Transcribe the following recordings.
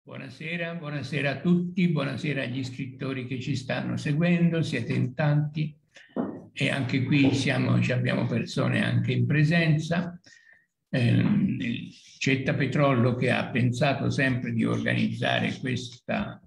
Buonasera, buonasera a tutti, buonasera agli scrittori che ci stanno seguendo, siete in tanti e anche qui abbiamo persone anche in presenza. Cetta Petrollo, che ha pensato sempre di organizzare questa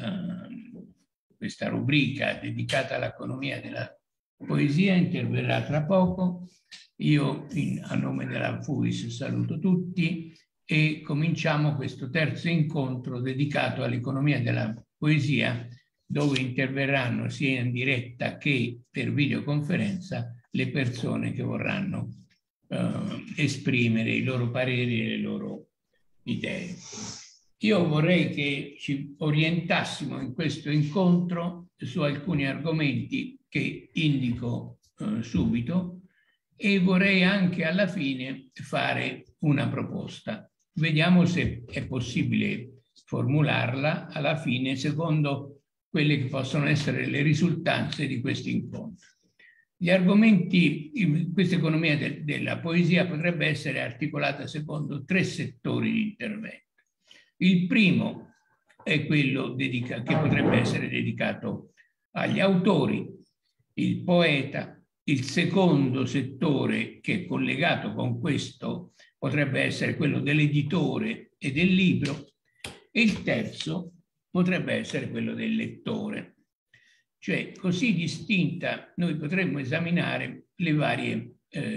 rubrica dedicata all'economia della poesia, interverrà tra poco. Io a nome della FUIS saluto tutti e cominciamo questo terzo incontro dedicato all'economia della poesia, dove interverranno sia in diretta che per videoconferenza le persone che vorranno esprimere i loro pareri e le loro idee. Io vorrei che ci orientassimo in questo incontro su alcuni argomenti che indico subito e vorrei anche alla fine fare una proposta. Vediamo se è possibile formularla alla fine secondo quelle che possono essere le risultanze di questo incontro. Gli argomenti, questa economia della poesia potrebbe essere articolata secondo tre settori di intervento. Il primo è quello che potrebbe essere dedicato agli autori, il poeta. Il secondo settore, che è collegato con questo, potrebbe essere quello dell'editore e del libro, e il terzo potrebbe essere quello del lettore. Cioè, così distinta, noi potremmo esaminare le varie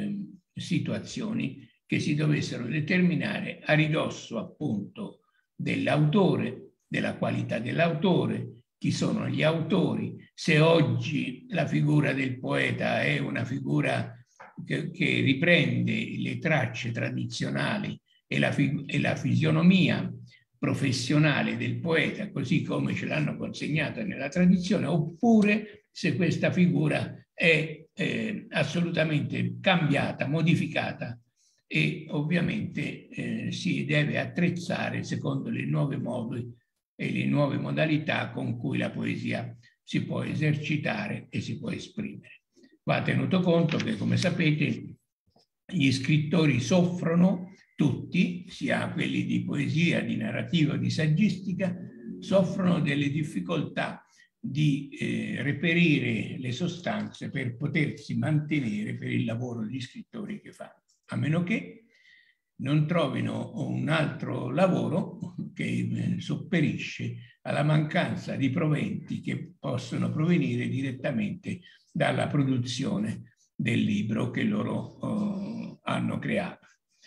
situazioni che si dovessero determinare a ridosso appunto dell'autore, della qualità dell'autore, chi sono gli autori, se oggi la figura del poeta è una figura che riprende le tracce tradizionali e la fisionomia professionale del poeta, così come ce l'hanno consegnata nella tradizione, oppure se questa figura è assolutamente cambiata, modificata e ovviamente si deve attrezzare secondo le nuove modi e le nuove modalità con cui la poesia si può esercitare e si può esprimere. Va tenuto conto che, come sapete, gli scrittori soffrono tutti, sia quelli di poesia, di narrativa o di saggistica, soffrono delle difficoltà di reperire le sostanze per potersi mantenere per il lavoro degli scrittori che fanno, a meno che non trovino un altro lavoro che sopperisce alla mancanza di proventi che possono provenire direttamente dalla produzione del libro che loro hanno creato.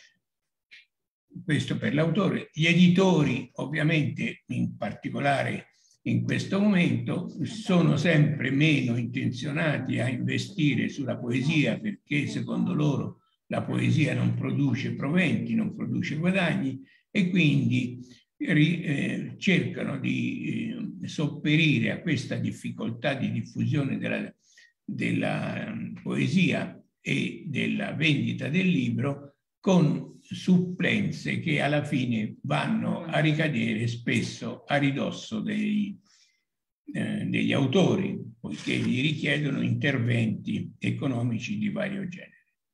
Questo per l'autore. Gli editori, ovviamente, in particolare in questo momento, sono sempre meno intenzionati a investire sulla poesia perché, secondo loro, la poesia non produce proventi, non produce guadagni e quindi cercano di sopperire a questa difficoltà di diffusione della poesia e della vendita del libro con supplenze che alla fine vanno a ricadere spesso a ridosso degli autori, poiché gli richiedono interventi economici di vario genere.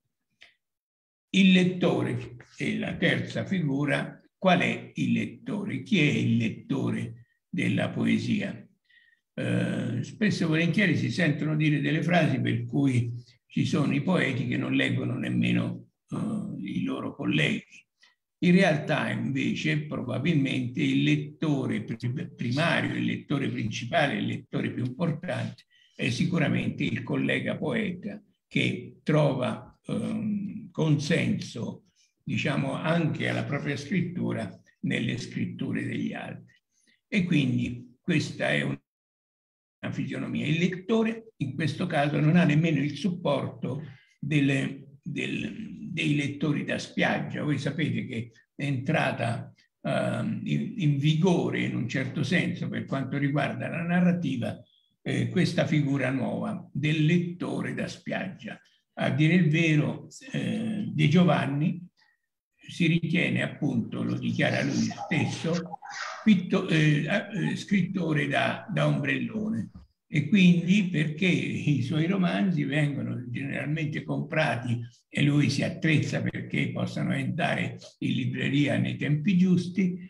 Il lettore è la terza figura. Qual è il lettore? Chi è il lettore della poesia? Spesso e volentieri si sentono dire delle frasi per cui ci sono i poeti che non leggono nemmeno i loro colleghi. In realtà, invece, probabilmente il lettore primario, il lettore principale, il lettore più importante è sicuramente il collega poeta che trova consenso, diciamo, anche alla propria scrittura nelle scritture degli altri. E quindi questa è una fisionomia. Il lettore in questo caso non ha nemmeno il supporto dei lettori da spiaggia. Voi sapete che è entrata in vigore in un certo senso per quanto riguarda la narrativa questa figura nuova del lettore da spiaggia. A dire il vero, De Giovanni si ritiene, appunto, lo dichiara lui stesso, scrittore da ombrellone. E quindi perché i suoi romanzi vengono generalmente comprati e lui si attrezza perché possano andare in libreria nei tempi giusti,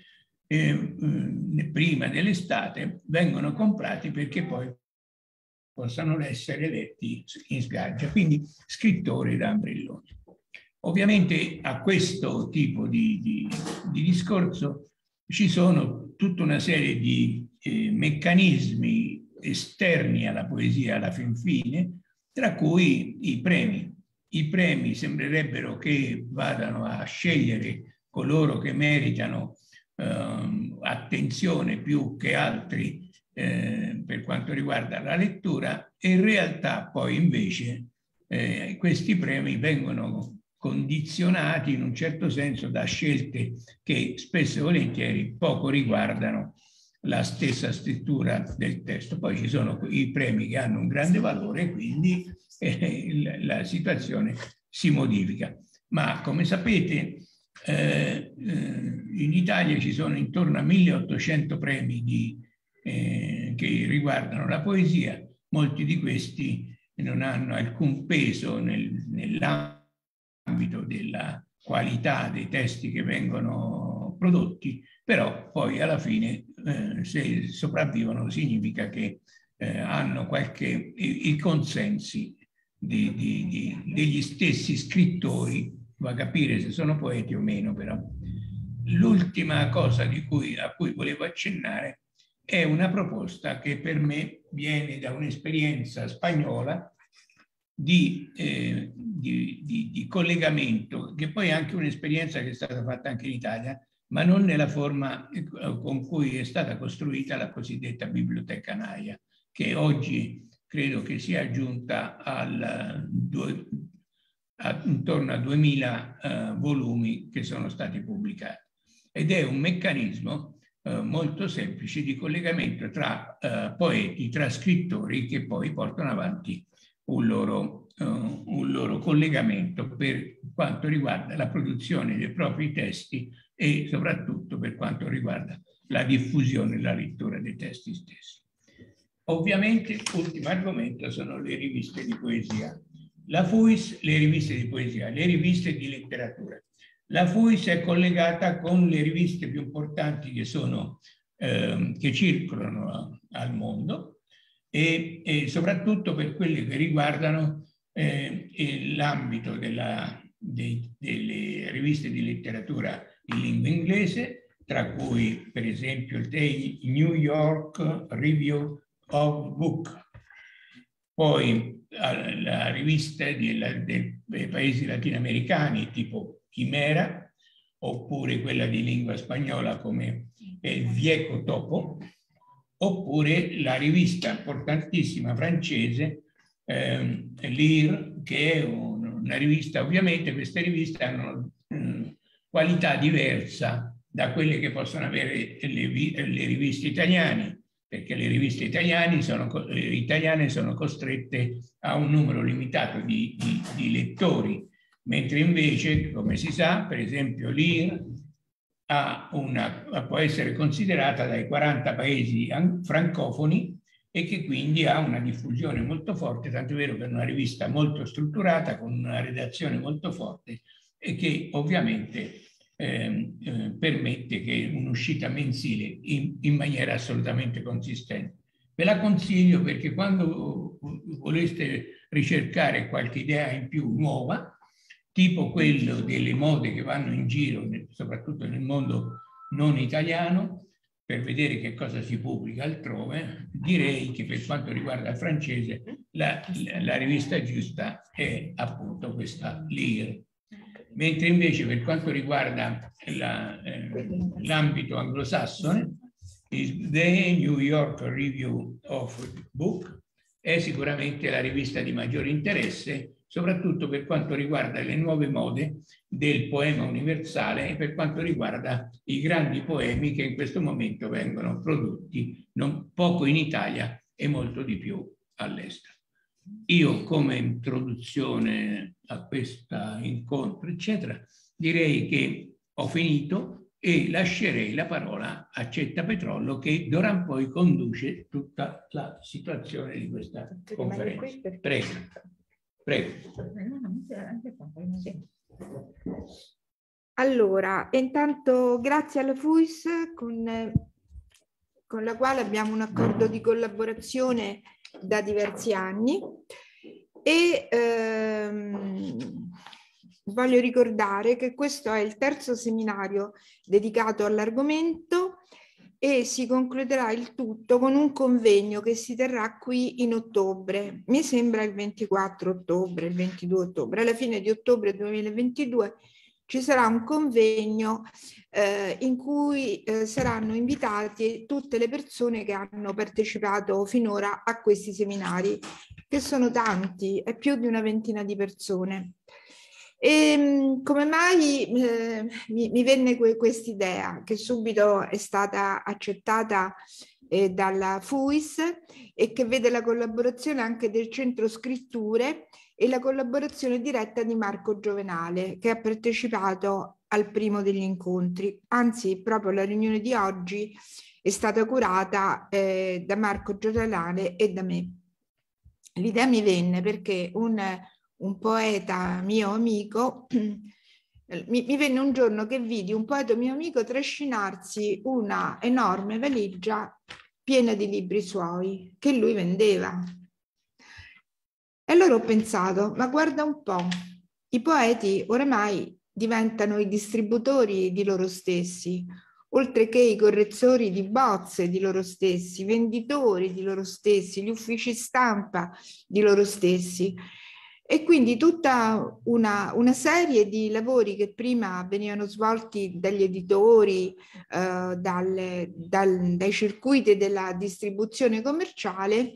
prima dell'estate, vengono comprati perché poi possano essere letti in spiaggia, quindi scrittori da ombrelloni. Ovviamente a questo tipo di discorso ci sono tutta una serie di meccanismi esterni alla poesia alla fin fine, tra cui i premi. I premi sembrerebbero che vadano a scegliere coloro che meritano attenzione più che altri per quanto riguarda la lettura, e in realtà poi invece questi premi vengono condizionati in un certo senso da scelte che spesso e volentieri poco riguardano la stessa scrittura del testo. Poi ci sono i premi che hanno un grande valore e quindi la situazione si modifica. Ma come sapete in Italia ci sono intorno a 1800 premi che riguardano la poesia. Molti di questi non hanno alcun peso nell'ambito della qualità dei testi che vengono prodotti, però poi alla fine se sopravvivono significa che hanno i consensi degli stessi scrittori, va a capire se sono poeti o meno. Però l'ultima cosa a cui volevo accennare è una proposta che per me viene da un'esperienza spagnola di collegamento, che poi è anche un'esperienza che è stata fatta anche in Italia, ma non nella forma con cui è stata costruita la cosiddetta Biblioteca Naia, che oggi credo che sia giunta intorno a 2000 volumi che sono stati pubblicati. Ed è un meccanismo molto semplice di collegamento tra poeti, tra scrittori che poi portano avanti un loro collegamento per quanto riguarda la produzione dei propri testi e soprattutto per quanto riguarda la diffusione e la lettura dei testi stessi. Ovviamente, ultimo argomento sono le riviste di poesia. La FUIS, le riviste di poesia, le riviste di letteratura. La FUIS è collegata con le riviste più importanti che circolano al mondo e soprattutto per quelle che riguardano l'ambito delle riviste di letteratura in lingua inglese, tra cui per esempio il New York Review of Book, poi la rivista dei paesi latinoamericani tipo Chimera, oppure quella di lingua spagnola come il Vieco Topo, oppure la rivista importantissima francese Lire, che è una rivista. Ovviamente queste riviste hanno qualità diversa da quelle che possono avere le riviste italiane, perché le riviste italiane sono costrette a un numero limitato di lettori, mentre invece, come si sa, per esempio Lire può essere considerata dai 40 paesi francofoni e che quindi ha una diffusione molto forte, tanto è vero che è una rivista molto strutturata, con una redazione molto forte e che ovviamente permette che un'uscita mensile in maniera assolutamente consistente. Ve la consiglio perché quando voleste ricercare qualche idea in più nuova, tipo quello delle mode che vanno in giro, soprattutto nel mondo non italiano, per vedere che cosa si pubblica altrove, direi che per quanto riguarda il francese la rivista giusta è appunto questa Lire. Mentre invece per quanto riguarda l'ambito anglosassone, il The New York Review of Book è sicuramente la rivista di maggiore interesse, soprattutto per quanto riguarda le nuove mode del poema universale e per quanto riguarda i grandi poemi che in questo momento vengono prodotti poco in Italia e molto di più all'estero. Io, come introduzione a questo incontro, eccetera, direi che ho finito e lascerei la parola a Cetta Petrollo, che d'ora in poi conduce tutta la situazione di questa conferenza. Prego. Prego. Allora, intanto grazie alla FUIS con la quale abbiamo un accordo di collaborazione da diversi anni e voglio ricordare che questo è il terzo seminario dedicato all'argomento e si concluderà il tutto con un convegno che si terrà qui in ottobre, mi sembra il 24 ottobre, il 22 ottobre, alla fine di ottobre 2022 ci sarà un convegno in cui saranno invitati tutte le persone che hanno partecipato finora a questi seminari, che sono tanti, è più di una ventina di persone. E come mai mi venne quest'idea, che subito è stata accettata dalla FUIS e che vede la collaborazione anche del Centro Scritture e la collaborazione diretta di Marco Giovenale, che ha partecipato al primo degli incontri. Anzi, proprio la riunione di oggi è stata curata da Marco Giovenale e da me. L'idea mi venne perché un poeta mio amico mi venne un giorno che vidi un poeta mio amico trascinarsi una enorme valigia piena di libri suoi che lui vendeva. E allora ho pensato, ma guarda un po', i poeti oramai diventano i distributori di loro stessi, oltre che i correttori di bozze di loro stessi, i venditori di loro stessi, gli uffici stampa di loro stessi. E quindi tutta una serie di lavori che prima venivano svolti dagli editori, dai circuiti della distribuzione commerciale,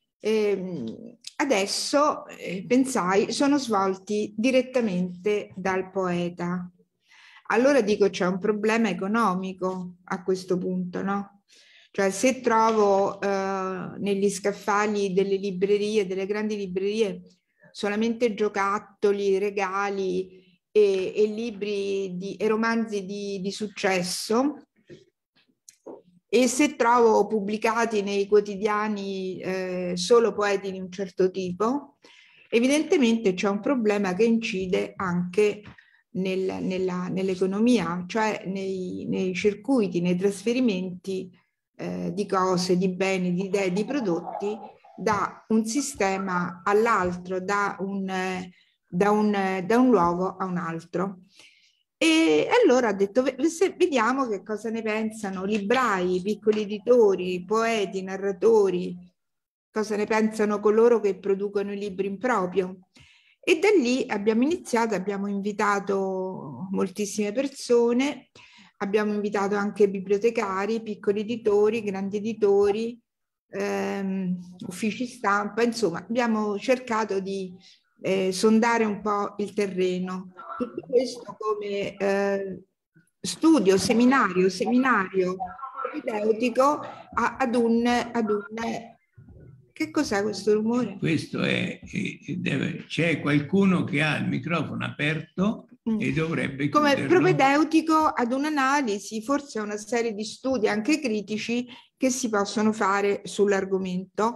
adesso, pensai, sono svolti direttamente dal poeta. Allora dico, c'è un problema economico a questo punto, no? Cioè, se trovo negli scaffali delle librerie, delle grandi librerie, solamente giocattoli, regali e libri e romanzi di successo, e se trovo pubblicati nei quotidiani solo poeti di un certo tipo, evidentemente c'è un problema che incide anche nell'economia, cioè nei circuiti, nei trasferimenti di cose, di beni, di idee, di prodotti da un sistema all'altro, da un luogo a un altro. E allora ha detto, vediamo che cosa ne pensano librai, piccoli editori, poeti, narratori, cosa ne pensano coloro che producono i libri in proprio. E da lì abbiamo iniziato, abbiamo invitato moltissime persone, abbiamo invitato anche bibliotecari, piccoli editori, grandi editori, uffici stampa, insomma abbiamo cercato di sondare un po' il terreno. Tutto questo come studio, seminario propedeutico ad un... Che cos'è questo rumore? Questo è, c'è qualcuno che ha il microfono aperto e dovrebbe come chiuderlo. propedeutico ad un'analisi, forse a una serie di studi anche critici che si possono fare sull'argomento.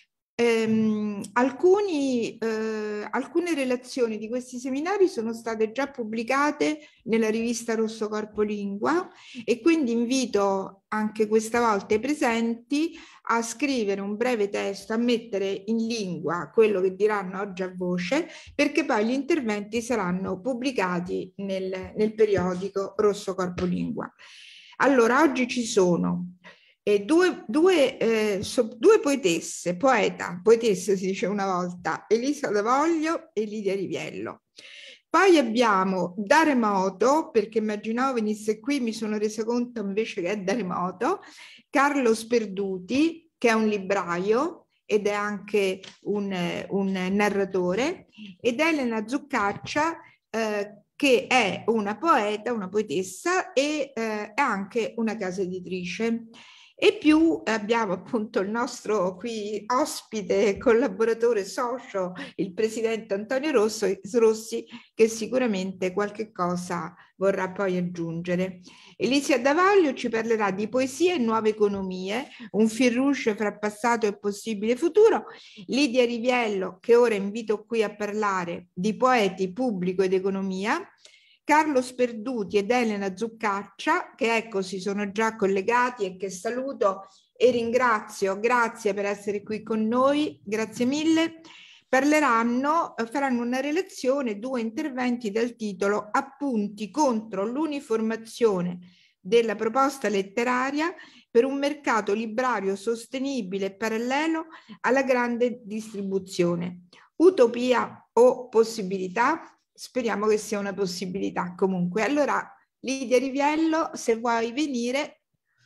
Alcune relazioni di questi seminari sono state già pubblicate nella rivista Rosso Corpo Lingua e quindi invito anche questa volta i presenti a scrivere un breve testo, a mettere in lingua quello che diranno oggi a voce, perché poi gli interventi saranno pubblicati nel periodico Rosso Corpo Lingua. Allora, oggi ci sono due poetesse, poetesse si dice una volta, Elisa D'Avoglio e Lidia Riviello. Poi abbiamo da remoto, perché immaginavo venisse qui, mi sono resa conto invece che è da remoto, Carlo Sperduti, che è un libraio ed è anche un narratore, ed Elena Zuccaccia, che è una poeta, una poetessa e è anche una casa editrice. E più abbiamo appunto il nostro qui ospite, collaboratore socio, il presidente Antonio Rossi, che sicuramente qualche cosa vorrà poi aggiungere. Elisa D'Avoglio ci parlerà di poesia e nuove economie, un fil rouge fra passato e possibile futuro. Lidia Riviello, che ora invito qui a parlare di poeti, pubblico ed economia. Carlo Sperduti ed Elena Zuccaccia, che ecco si sono già collegati e che saluto e ringrazio. Grazie per essere qui con noi, grazie mille. Faranno una relazione, 2 interventi dal titolo Appunti contro l'uniformazione della proposta letteraria per un mercato librario sostenibile e parallelo alla grande distribuzione. Utopia o possibilità? Speriamo che sia una possibilità comunque. Allora, Lidia Riviello, se vuoi venire.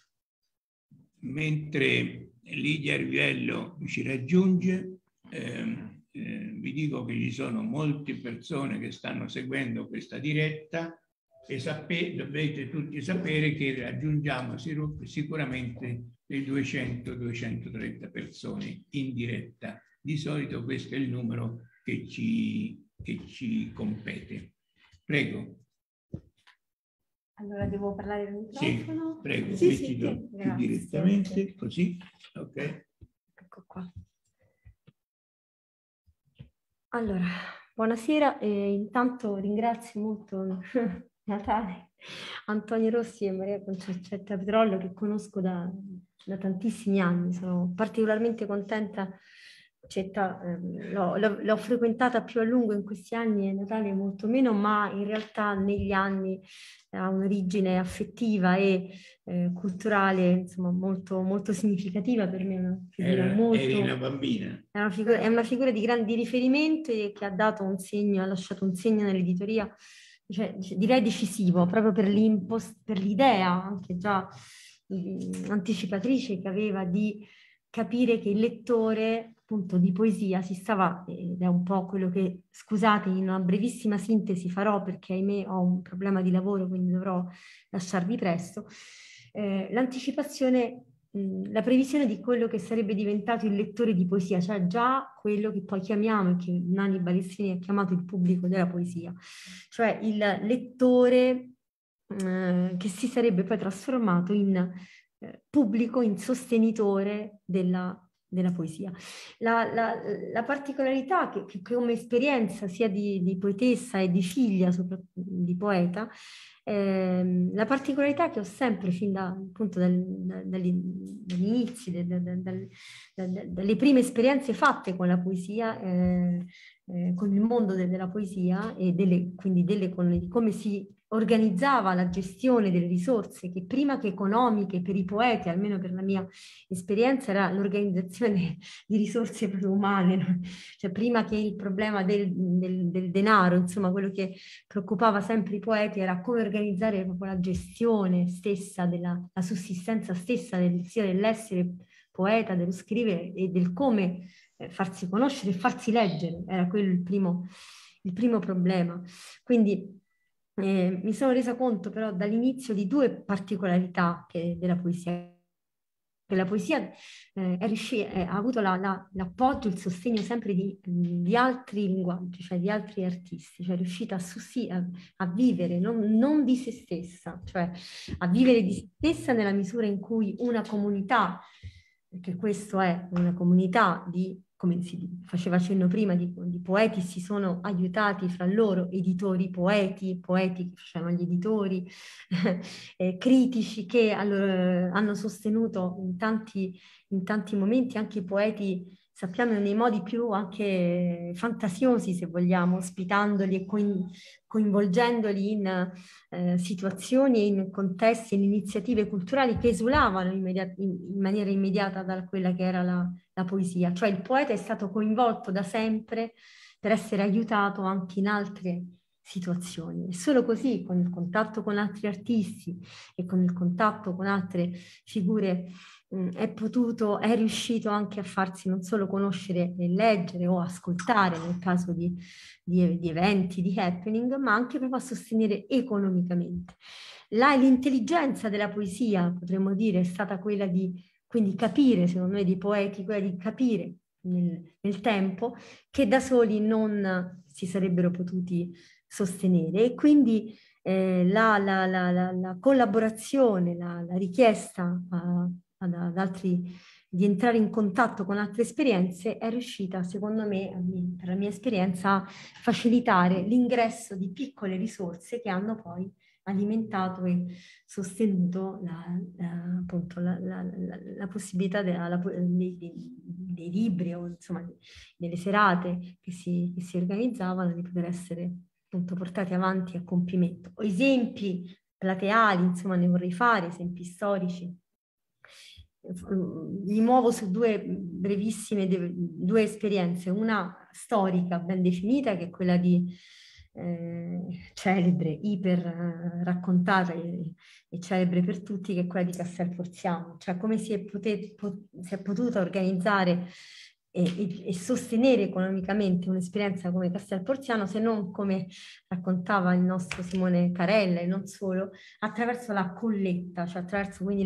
Mentre Lidia Riviello ci raggiunge, vi dico che ci sono molte persone che stanno seguendo questa diretta e dovete tutti sapere che raggiungiamo sicuramente le 200-230 persone in diretta. Di solito questo è il numero che ci compete. Prego. Allora devo parlare del microfono? Sì, prego, sì, mettilo direttamente, così. Ok. Ecco qua. Allora, buonasera. Intanto ringrazio molto Natale, Antonio Rossi e Maria Concetta Petrollo, che conosco da tantissimi anni. Sono particolarmente contenta. L'ho frequentata più a lungo in questi anni e Natale molto meno, ma in realtà negli anni ha un'origine affettiva e culturale, insomma, molto, molto significativa per me. Una figura eri una bambina. È una figura di grandi riferimento e che ha dato un segno, ha lasciato un segno nell'editoria, cioè, direi decisivo, proprio per l'idea anche già anticipatrice che aveva di capire che il lettore appunto di poesia si stava, ed è un po' quello che, scusate, in una brevissima sintesi farò perché ahimè ho un problema di lavoro, quindi dovrò lasciarvi presto, l'anticipazione, la previsione di quello che sarebbe diventato il lettore di poesia, cioè già quello che poi chiamiamo e che Nanni Balestrini ha chiamato il pubblico della poesia, cioè il lettore che si sarebbe poi trasformato in pubblico, in sostenitore della poesia. La particolarità che come esperienza sia di poetessa e di figlia, soprattutto di poeta, la particolarità che ho sempre fin appunto dagli inizi, dalle prime esperienze fatte con la poesia, con il mondo della poesia e quindi di come si organizzava la gestione delle risorse, che prima che economiche per i poeti, almeno per la mia esperienza, era l'organizzazione di risorse proprio umane, no? Cioè prima che il problema del denaro, insomma quello che preoccupava sempre i poeti era come organizzare proprio la gestione stessa, la sussistenza stessa sia dell'essere poeta, dello scrivere e del come farsi conoscere e farsi leggere, era quello il primo problema. Quindi mi sono resa conto però dall'inizio di 2 particolarità della poesia. Che la poesia ha avuto l'appoggio, il sostegno sempre di altri linguaggi, cioè di altri artisti, cioè è riuscita a vivere non di se stessa, cioè a vivere di se stessa nella misura in cui una comunità, perché questo è una comunità come si faceva cenno prima, di poeti si sono aiutati fra loro, editori, poeti che facevano gli editori, critici che hanno sostenuto in tanti momenti anche i poeti, sappiamo nei modi più anche fantasiosi, se vogliamo, ospitandoli e coinvolgendoli in situazioni e in contesti, in iniziative culturali che esulavano in maniera immediata da quella che era la poesia. Cioè il poeta è stato coinvolto da sempre per essere aiutato anche in altre situazioni. E solo così, con il contatto con altri artisti e con il contatto con altre figure, è riuscito anche a farsi non solo conoscere e leggere o ascoltare nel caso di eventi, di happening, ma anche proprio a sostenere economicamente. L'intelligenza della poesia, potremmo dire, è stata quella di quindi capire, secondo me, dei poeti, quella di capire nel tempo che da soli non si sarebbero potuti sostenere e quindi la collaborazione, la richiesta ad altri entrare in contatto con altre esperienze, è riuscita, secondo me, per la mia esperienza, a facilitare l'ingresso di piccole risorse che hanno poi alimentato e sostenuto appunto la possibilità dei libri o insomma delle serate che si organizzavano di poter essere appunto portati avanti a compimento. O esempi plateali, insomma, ne vorrei fare, esempi storici. Mi muovo su due brevissime due esperienze, una storica ben definita che è quella di celebre, iper raccontata e celebre per tutti, che è quella di Castel Porziano, cioè come si è potuta organizzare e sostenere economicamente un'esperienza come Castel Porziano, se non, come raccontava il nostro Simone Carella e non solo, attraverso la colletta, cioè attraverso quindi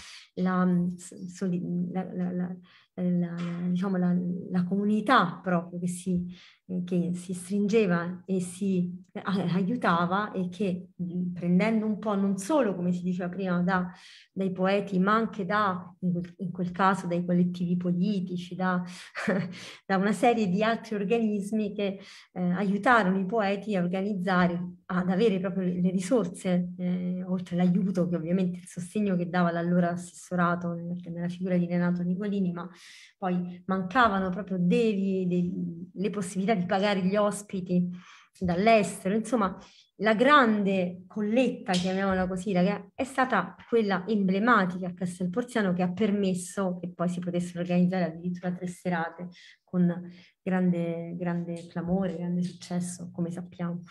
diciamo la comunità proprio che si stringeva e si aiutava, e che prendendo un po' non solo, come si diceva prima, dai poeti, ma anche in quel caso dai collettivi politici, da una serie di altri organismi che aiutarono i poeti a organizzare, ad avere proprio le risorse, oltre all'aiuto, che ovviamente il sostegno che dava l'allora assessorato nella figura di Renato Nicolini, ma poi mancavano proprio le possibilità di pagare gli ospiti dall'estero. Insomma, la grande colletta, chiamiamola così, è stata quella emblematica a Castel Porziano, che ha permesso che poi si potessero organizzare addirittura 3 serate con grande clamore, grande successo, come sappiamo.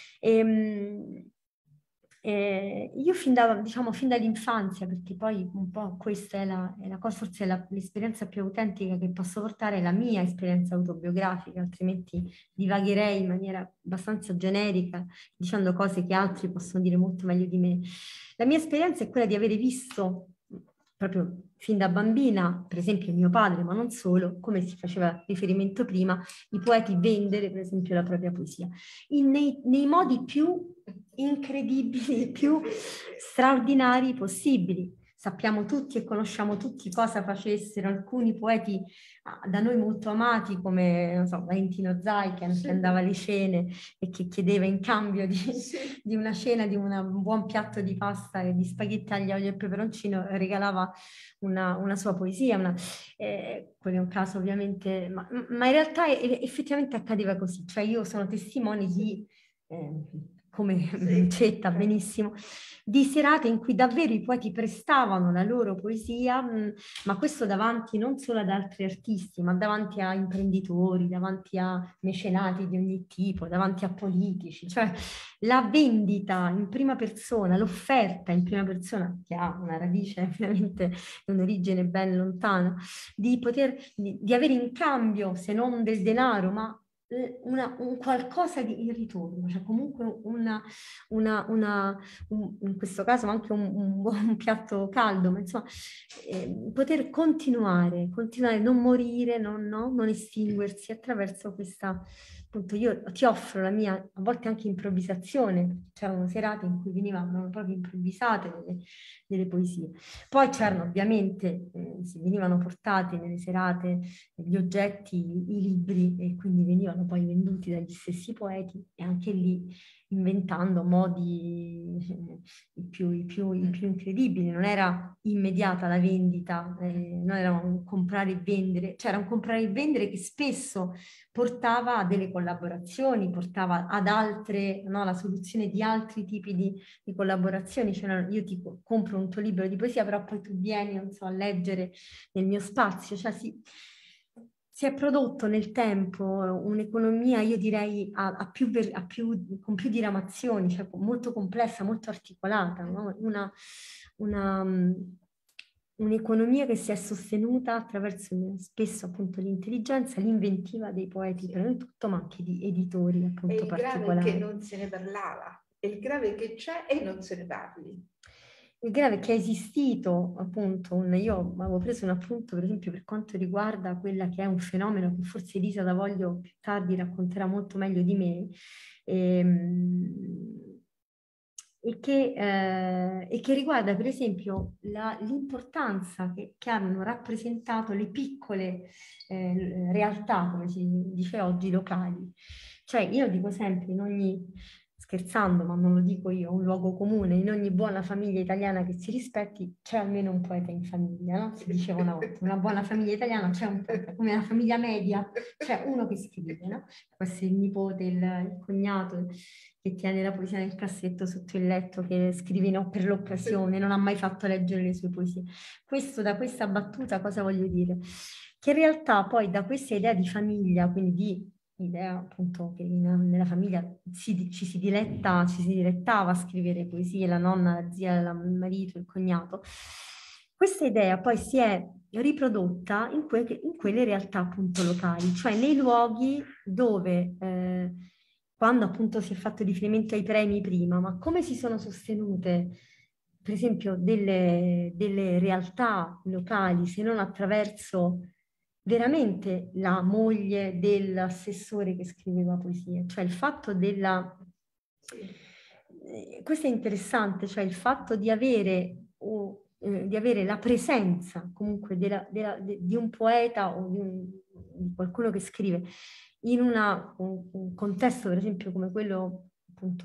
Io fin dall'infanzia, perché poi un po' questa è la cosa, forse è l'esperienza più autentica che posso portare, è la mia esperienza autobiografica, altrimenti divagherei in maniera abbastanza generica, dicendo cose che altri possono dire molto meglio di me. La mia esperienza è quella di avere visto proprio fin da bambina, per esempio mio padre, ma non solo, come si faceva riferimento prima, i poeti vendere per esempio la propria poesia nei modi più incredibili, più straordinari possibili. Sappiamo tutti e conosciamo tutti cosa facessero alcuni poeti da noi molto amati, come non so, Valentino Zaiken, che andava alle cene e che chiedeva in cambio di una cena, di un buon piatto di pasta e di spaghetti aglio, olio e peperoncino, regalava una sua poesia. Quello è un caso ovviamente, ma in realtà effettivamente accadeva così. Cioè io sono testimone di come Cetta benissimo, di serate in cui davvero i poeti prestavano la loro poesia, ma questo davanti non solo ad altri artisti, ma davanti a imprenditori, davanti a mecenati di ogni tipo, davanti a politici, cioè la vendita in prima persona, l'offerta in prima persona, che ha una radice veramente, un'origine ben lontana, di avere in cambio, se non del denaro, ma un qualcosa in ritorno, cioè comunque in questo caso anche un buon piatto caldo, ma insomma poter continuare, non morire, non estinguersi attraverso questa, appunto io ti offro la mia, a volte anche improvvisazione, c'erano serate in cui venivano proprio improvvisate delle poesie. Poi c'erano ovviamente, si venivano portati nelle serate gli oggetti, i libri, e quindi venivano poi venduti dagli stessi poeti, e anche lì inventando modi i più incredibili. Non era immediata la vendita, non era un comprare e vendere, c'era un comprare e vendere che spesso portava a delle collaborazioni, portava ad altre, no, la soluzione di altri tipi di collaborazioni. Cioè, io ti compro un tuo libro di poesia, però poi tu vieni, non so, a leggere nel mio spazio. Cioè si è prodotto nel tempo un'economia, io direi, con più diramazioni, cioè molto complessa, molto articolata, no? Un'economia che si è sostenuta attraverso spesso appunto l'intelligenza, l'inventiva dei poeti, prima di tutto, ma anche di editori appunto particolari. Il grave è che non se ne parlava, e il grave è che c'è e non se ne parli. Il grave è che è esistito appunto io avevo preso un appunto per esempio per quanto riguarda quella che è un fenomeno che forse Elisa D'Avoglio più tardi racconterà molto meglio di me, e che riguarda per esempio l'importanza che hanno rappresentato le piccole realtà, come si dice oggi, locali. Cioè io dico sempre, scherzando, ma non lo dico io, un luogo comune, in ogni buona famiglia italiana che si rispetti c'è almeno un poeta in famiglia, no? Si diceva una volta, una buona famiglia italiana c'è un poeta, come una famiglia media c'è uno che scrive, no? Può essere il nipote, il cognato che tiene la poesia nel cassetto sotto il letto, che scrive per l'occasione, non ha mai fatto leggere le sue poesie. Questo, da questa battuta cosa voglio dire? Che in realtà poi da questa idea di famiglia, quindi di idea appunto che nella famiglia ci si dilettava a scrivere poesie, la nonna, la zia, il marito, il cognato. Questa idea poi si è riprodotta in quelle realtà appunto locali, cioè nei luoghi dove, quando appunto si è fatto riferimento ai premi prima, ma come si sono sostenute per esempio delle realtà locali, se non attraverso veramente la moglie dell'assessore che scriveva poesie, cioè il fatto questo è interessante, cioè il fatto di avere la presenza comunque di un poeta o di qualcuno che scrive in un contesto per esempio come quello appunto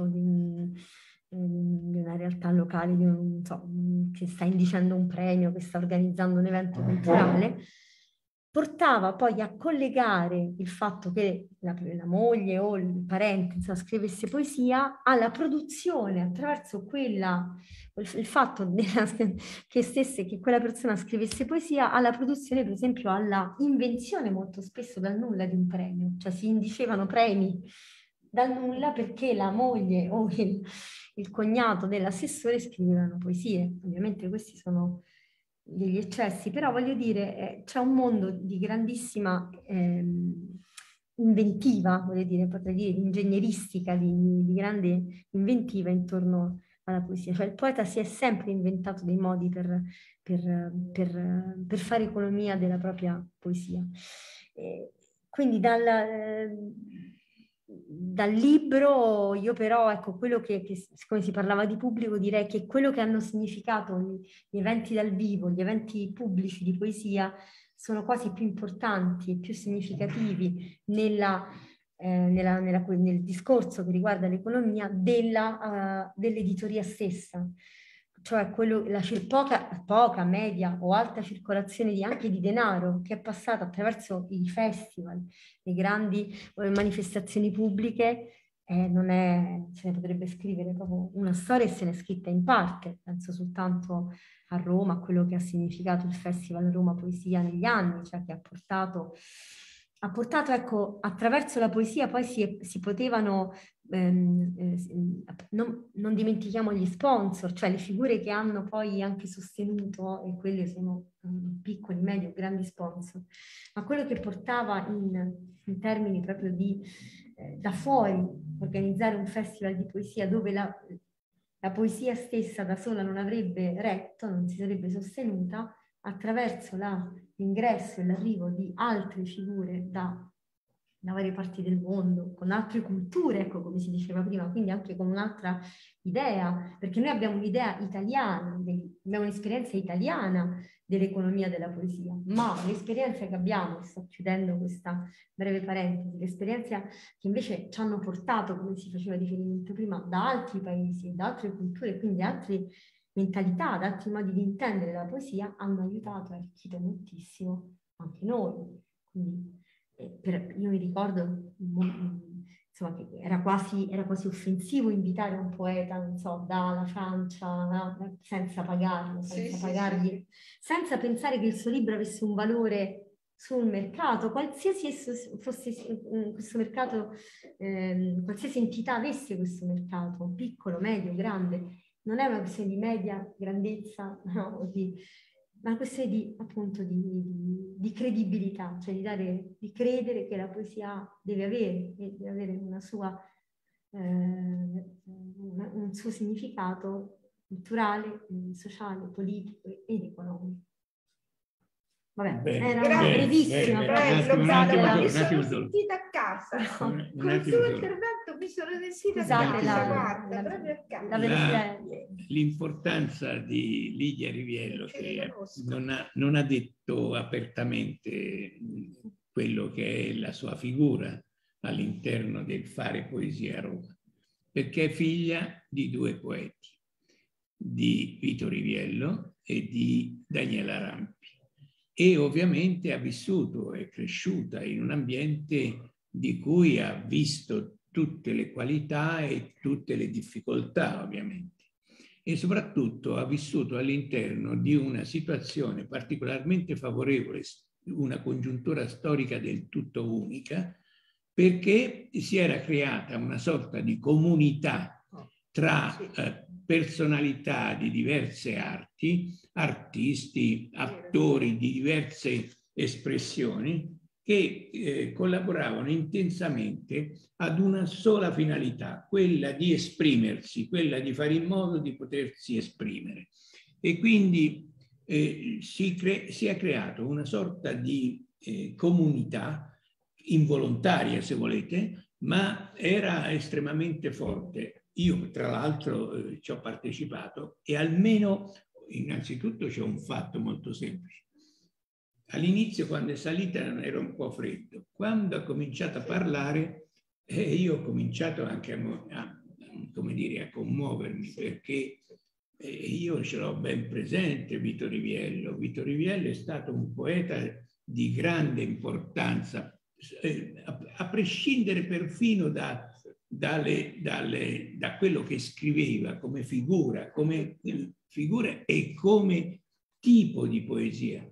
di una realtà locale, non so, che sta indicendo un premio, che sta organizzando un evento culturale, portava poi a collegare il fatto che la moglie o il parente insomma, scrivesse poesia alla produzione attraverso il fatto che quella persona scrivesse poesia, alla produzione, per esempio, alla invenzione molto spesso dal nulla di un premio, cioè si indicevano premi dal nulla perché la moglie o il cognato dell'assessore scrivevano poesie. Ovviamente questi sono degli eccessi, però voglio dire, c'è un mondo di grandissima inventiva, voglio dire, potrei dire, di ingegneristica, di grande inventiva intorno alla poesia. Cioè il poeta si è sempre inventato dei modi per fare economia della propria poesia. Quindi dal libro io però, ecco, quello siccome si parlava di pubblico, direi che quello che hanno significato gli eventi dal vivo, gli eventi pubblici di poesia sono quasi più importanti e più significativi nel discorso che riguarda l'economia dell'editoria stessa, cioè poca, media o alta circolazione anche di denaro che è passata attraverso i festival, le grandi manifestazioni pubbliche. Se ne potrebbe scrivere proprio una storia e se n'è scritta in parte, penso soltanto a Roma, a quello che ha significato il Festival Roma Poesia negli anni, cioè che ha portato ecco, attraverso la poesia poi si potevano, non dimentichiamo gli sponsor, cioè le figure che hanno poi anche sostenuto, e quelle sono piccoli, medio, grandi sponsor, ma quello che portava in termini proprio di da fuori organizzare un festival di poesia dove la poesia stessa da sola non avrebbe retto, non si sarebbe sostenuta, attraverso l'ingresso e l'arrivo di altre figure da varie parti del mondo, con altre culture, ecco come si diceva prima, quindi anche con un'altra idea, perché noi abbiamo un'idea italiana, abbiamo un'esperienza italiana dell'economia della poesia, ma l'esperienza che abbiamo, sto chiudendo questa breve parentesi, l'esperienza che invece ci hanno portato, come si faceva riferimento prima, da altri paesi, da altre culture, quindi altre mentalità, ad altri modi di intendere la poesia, hanno aiutato e arricchito moltissimo anche noi. Quindi, io mi ricordo insomma, che era quasi offensivo invitare un poeta, non so, dalla Francia, senza pagarlo, senza pensare che il suo libro avesse un valore sul mercato, qualsiasi esso fosse questo mercato, qualsiasi entità avesse questo mercato, piccolo, medio, grande. Non è una questione di media grandezza, no? Ma una questione appunto di credibilità, cioè di credere che la poesia deve avere una sua, un suo significato culturale, sociale, politico ed economico. Vabbè, Bene, era bene, brevissima. bene. Prego, Un attimo Paola, solo, mi un attimo sono solo. sentita a casa. Un Con il attimo suo solo. intervento mi sono sentita a Scusate casa, la guarda, proprio a casa. velocità. L'importanza di Lidia Riviello, che non ha detto apertamente quello che è la sua figura all'interno del fare poesia a Roma, perché è figlia di due poeti, di Vito Riviello e di Daniela Rampi. E ovviamente ha vissuto, è cresciuta in un ambiente di cui ha visto tutte le qualità e tutte le difficoltà, ovviamente. E soprattutto ha vissuto all'interno di una situazione particolarmente favorevole, una congiuntura storica del tutto unica, perché si era creata una sorta di comunità tra personalità di diverse arti, artisti, attori di diverse espressioni, che collaboravano intensamente ad una sola finalità, quella di esprimersi, quella di fare in modo di potersi esprimere. E quindi si è creato una sorta di comunità involontaria, se volete, ma era estremamente forte. Io, tra l'altro, ci ho partecipato e almeno, innanzitutto, c'è un fatto molto semplice. All'inizio, quando è salita, era un po' freddo. Quando ha cominciato a parlare, io ho cominciato anche come dire, a commuovermi, perché io ce l'ho ben presente Vito Riviello. Vito Riviello è stato un poeta di grande importanza, a prescindere perfino da quello che scriveva come figura e come tipo di poesia.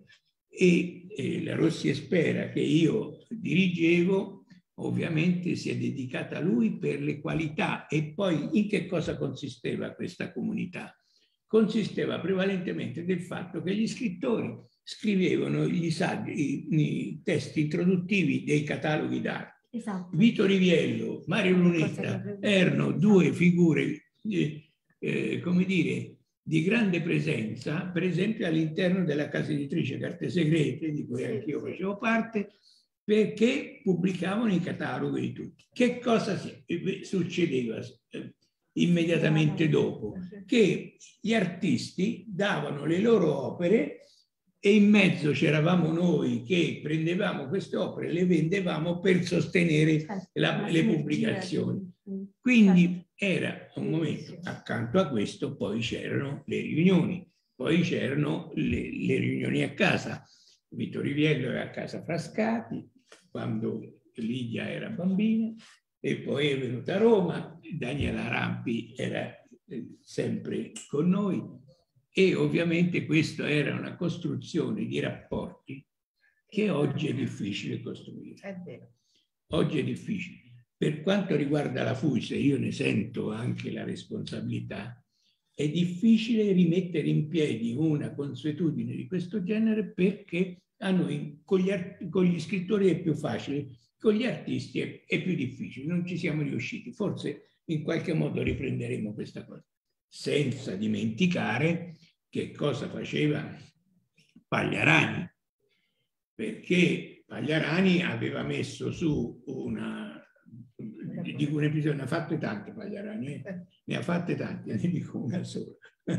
E la Rossi e Spera, che io dirigevo, ovviamente si è dedicata a lui per le qualità. E poi in che cosa consisteva questa comunità? Consisteva prevalentemente del fatto che gli scrittori scrivevano gli saggi, i testi introduttivi dei cataloghi d'arte. Esatto. Vito Riviello, Mario Lunetta erano due figure, come dire, di grande presenza, per esempio all'interno della casa editrice Carte Segrete, di cui anch'io facevo parte, perché pubblicavano i cataloghi di tutti. Che cosa succedeva immediatamente dopo? Che gli artisti davano le loro opere e in mezzo c'eravamo noi che prendevamo queste opere e le vendevamo per sostenere le pubblicazioni. Quindi era un momento, accanto a questo poi c'erano le riunioni, poi c'erano le riunioni a casa. Vito Riviello era a casa Frascati quando Lidia era bambina e poi è venuta a Roma, Daniela Rampi era sempre con noi e ovviamente questa era una costruzione di rapporti che oggi è difficile costruire. È vero. Oggi è difficile. Per quanto riguarda la FUISE, io ne sento anche la responsabilità, è difficile rimettere in piedi una consuetudine di questo genere perché a noi con gli scrittori è più facile, con gli artisti è più difficile, non ci siamo riusciti. Forse in qualche modo riprenderemo questa cosa, senza dimenticare che cosa faceva Pagliarani, perché Pagliarani aveva messo su un episodio, ne ha fatte tante Pagliarani, ne ha fatte tante, ne dico una sola.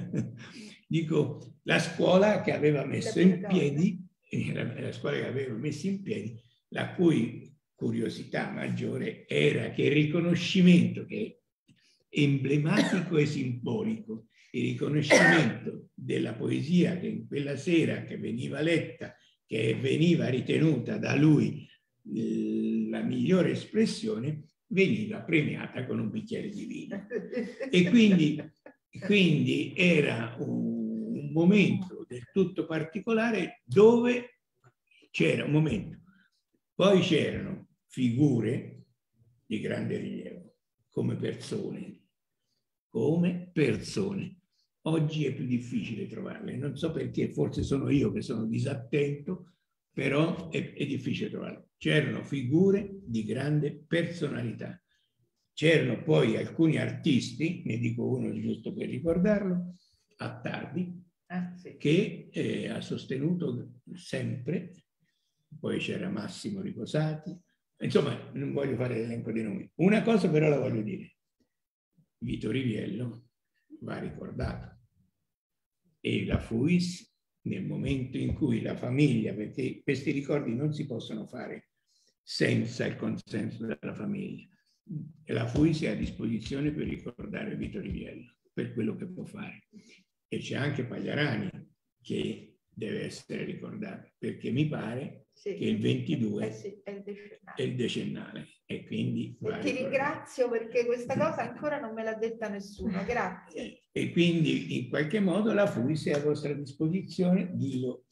Dico, la scuola che aveva messo in piedi, la scuola che aveva messo in piedi, la cui curiosità maggiore era che il riconoscimento, che è emblematico e simbolico, il riconoscimento della poesia che in quella sera che veniva letta, che veniva ritenuta da lui la migliore espressione, veniva premiata con un bicchiere di vino. E quindi era un momento del tutto particolare dove c'era un momento. Poi c'erano figure di grande rilievo, come persone. Oggi è più difficile trovarle. Non so perché, forse sono io che sono disattento, però è difficile trovarle. C'erano figure di grande personalità. C'erano poi alcuni artisti, ne dico uno giusto per ricordarlo, Attardi, sì. che ha sostenuto sempre, poi c'era Massimo Riposati, insomma non voglio fare l'elenco dei nomi. Una cosa però la voglio dire, Vito Riviello va ricordato e la FUIS nel momento in cui la famiglia, perché questi ricordi non si possono fare senza il consenso della famiglia, e la FUIS è a disposizione per ricordare Vito Riviello per quello che può fare. E c'è anche Pagliarani che deve essere ricordato, perché mi pare che il 22 sì, è il decennale e quindi ti ringrazio perché questa cosa ancora non me l'ha detta nessuno, grazie. E quindi in qualche modo la FUIS è a vostra disposizione, dillo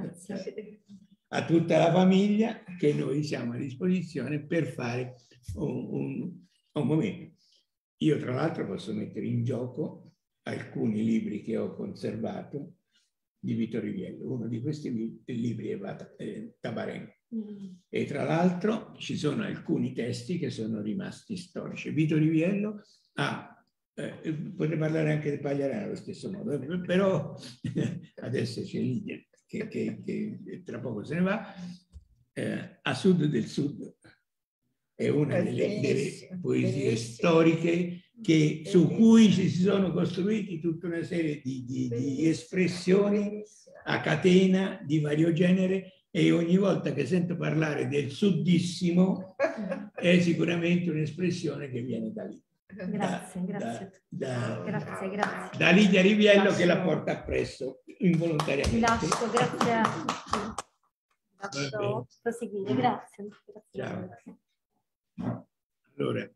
a tutta la famiglia che noi siamo a disposizione per fare un momento. Io tra l'altro posso mettere in gioco alcuni libri che ho conservato di Vito Riviello. Uno di questi libri è Tabarengo. E tra l'altro ci sono alcuni testi che sono rimasti storici. Vito Riviello potrei parlare anche di Pagliarani allo stesso modo, però adesso c'è Lidia che tra poco se ne va. A Sud del Sud è una delle poesie storiche su cui ci si sono costruiti tutta una serie di espressioni a catena di vario genere, e ogni volta che sento parlare del Sudissimo è sicuramente un'espressione che viene da lì. Grazie, grazie. Grazie. Da Lidia Riviello che la porta appresso involontariamente. Vi lascio, grazie a tutti. Lascio proseguire, grazie. Ciao. Allora,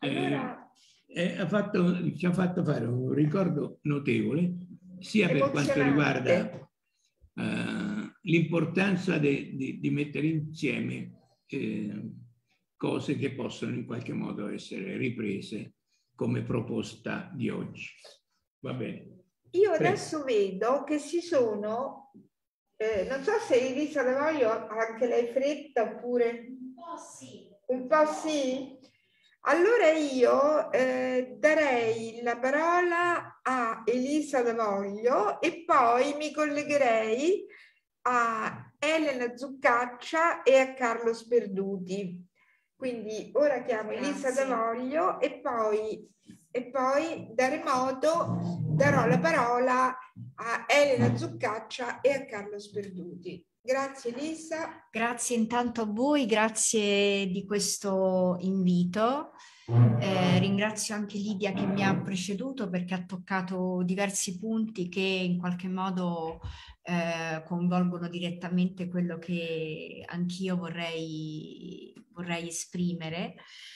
ci ha fatto fare un ricordo notevole, sia per quanto riguarda l'importanza di mettere insieme cose che possono in qualche modo essere riprese come proposta di oggi. Va bene. Io adesso vedo che si sono, non so se Elisa De Voglio anche lei fretta oppure... Un po' sì. Un po' sì? Allora io darei la parola a Elisa De Voglio e poi mi collegherei a Elena Zuccaccia e a Carlo Sperduti. Quindi ora chiamo Elisa De Voglio e poi da remoto darò la parola a Elena Zuccaccia e a Carlo Sperduti. Grazie Elisa. Grazie intanto a voi, grazie di questo invito. Ringrazio anche Lidia che mi ha preceduto perché ha toccato diversi punti che in qualche modo coinvolgono direttamente quello che anch'io vorrei esprimere.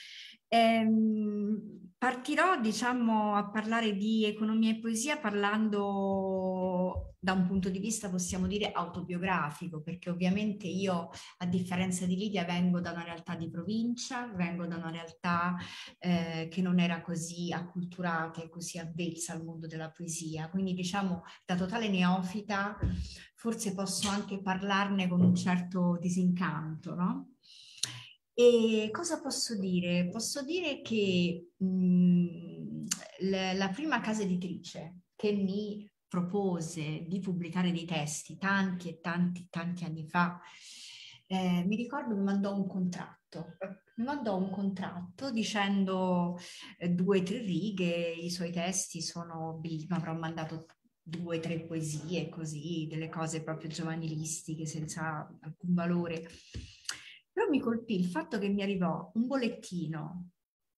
Partirò, diciamo, a parlare di economia e poesia parlando da un punto di vista, possiamo dire, autobiografico, perché ovviamente io, a differenza di Lidia, vengo da una realtà di provincia, vengo da una realtà che non era così acculturata e così avvezza al mondo della poesia, quindi diciamo da totale neofita forse posso anche parlarne con un certo disincanto, no? E cosa posso dire? Posso dire che la prima casa editrice che mi propose di pubblicare dei testi tanti e tanti anni fa, mi ricordo mi mandò un contratto. Mi mandò un contratto dicendo 2 o 3 righe, i suoi testi sono mi avrò mandato 2 o 3 poesie così, delle cose proprio giovanilistiche senza alcun valore. Però mi colpì il fatto che mi arrivò un bollettino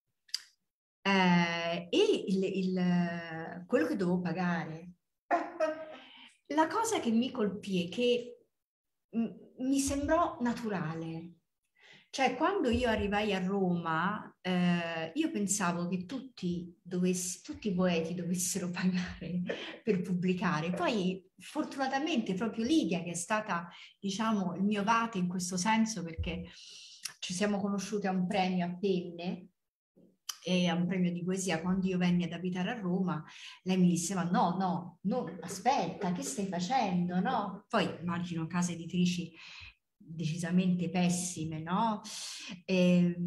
e quello che dovevo pagare. La cosa che mi colpì è che mi sembrò naturale. Cioè, quando io arrivai a Roma, io pensavo che tutti i poeti dovessero pagare per pubblicare. Poi, fortunatamente, proprio Lidia, che è stata, diciamo, il mio vate in questo senso, perché ci siamo conosciute a un premio a Penne, e a un premio di poesia, quando io venni ad abitare a Roma, lei mi disse: ma no, aspetta, che stai facendo? No? Poi immagino case editrici decisamente pessime, no? E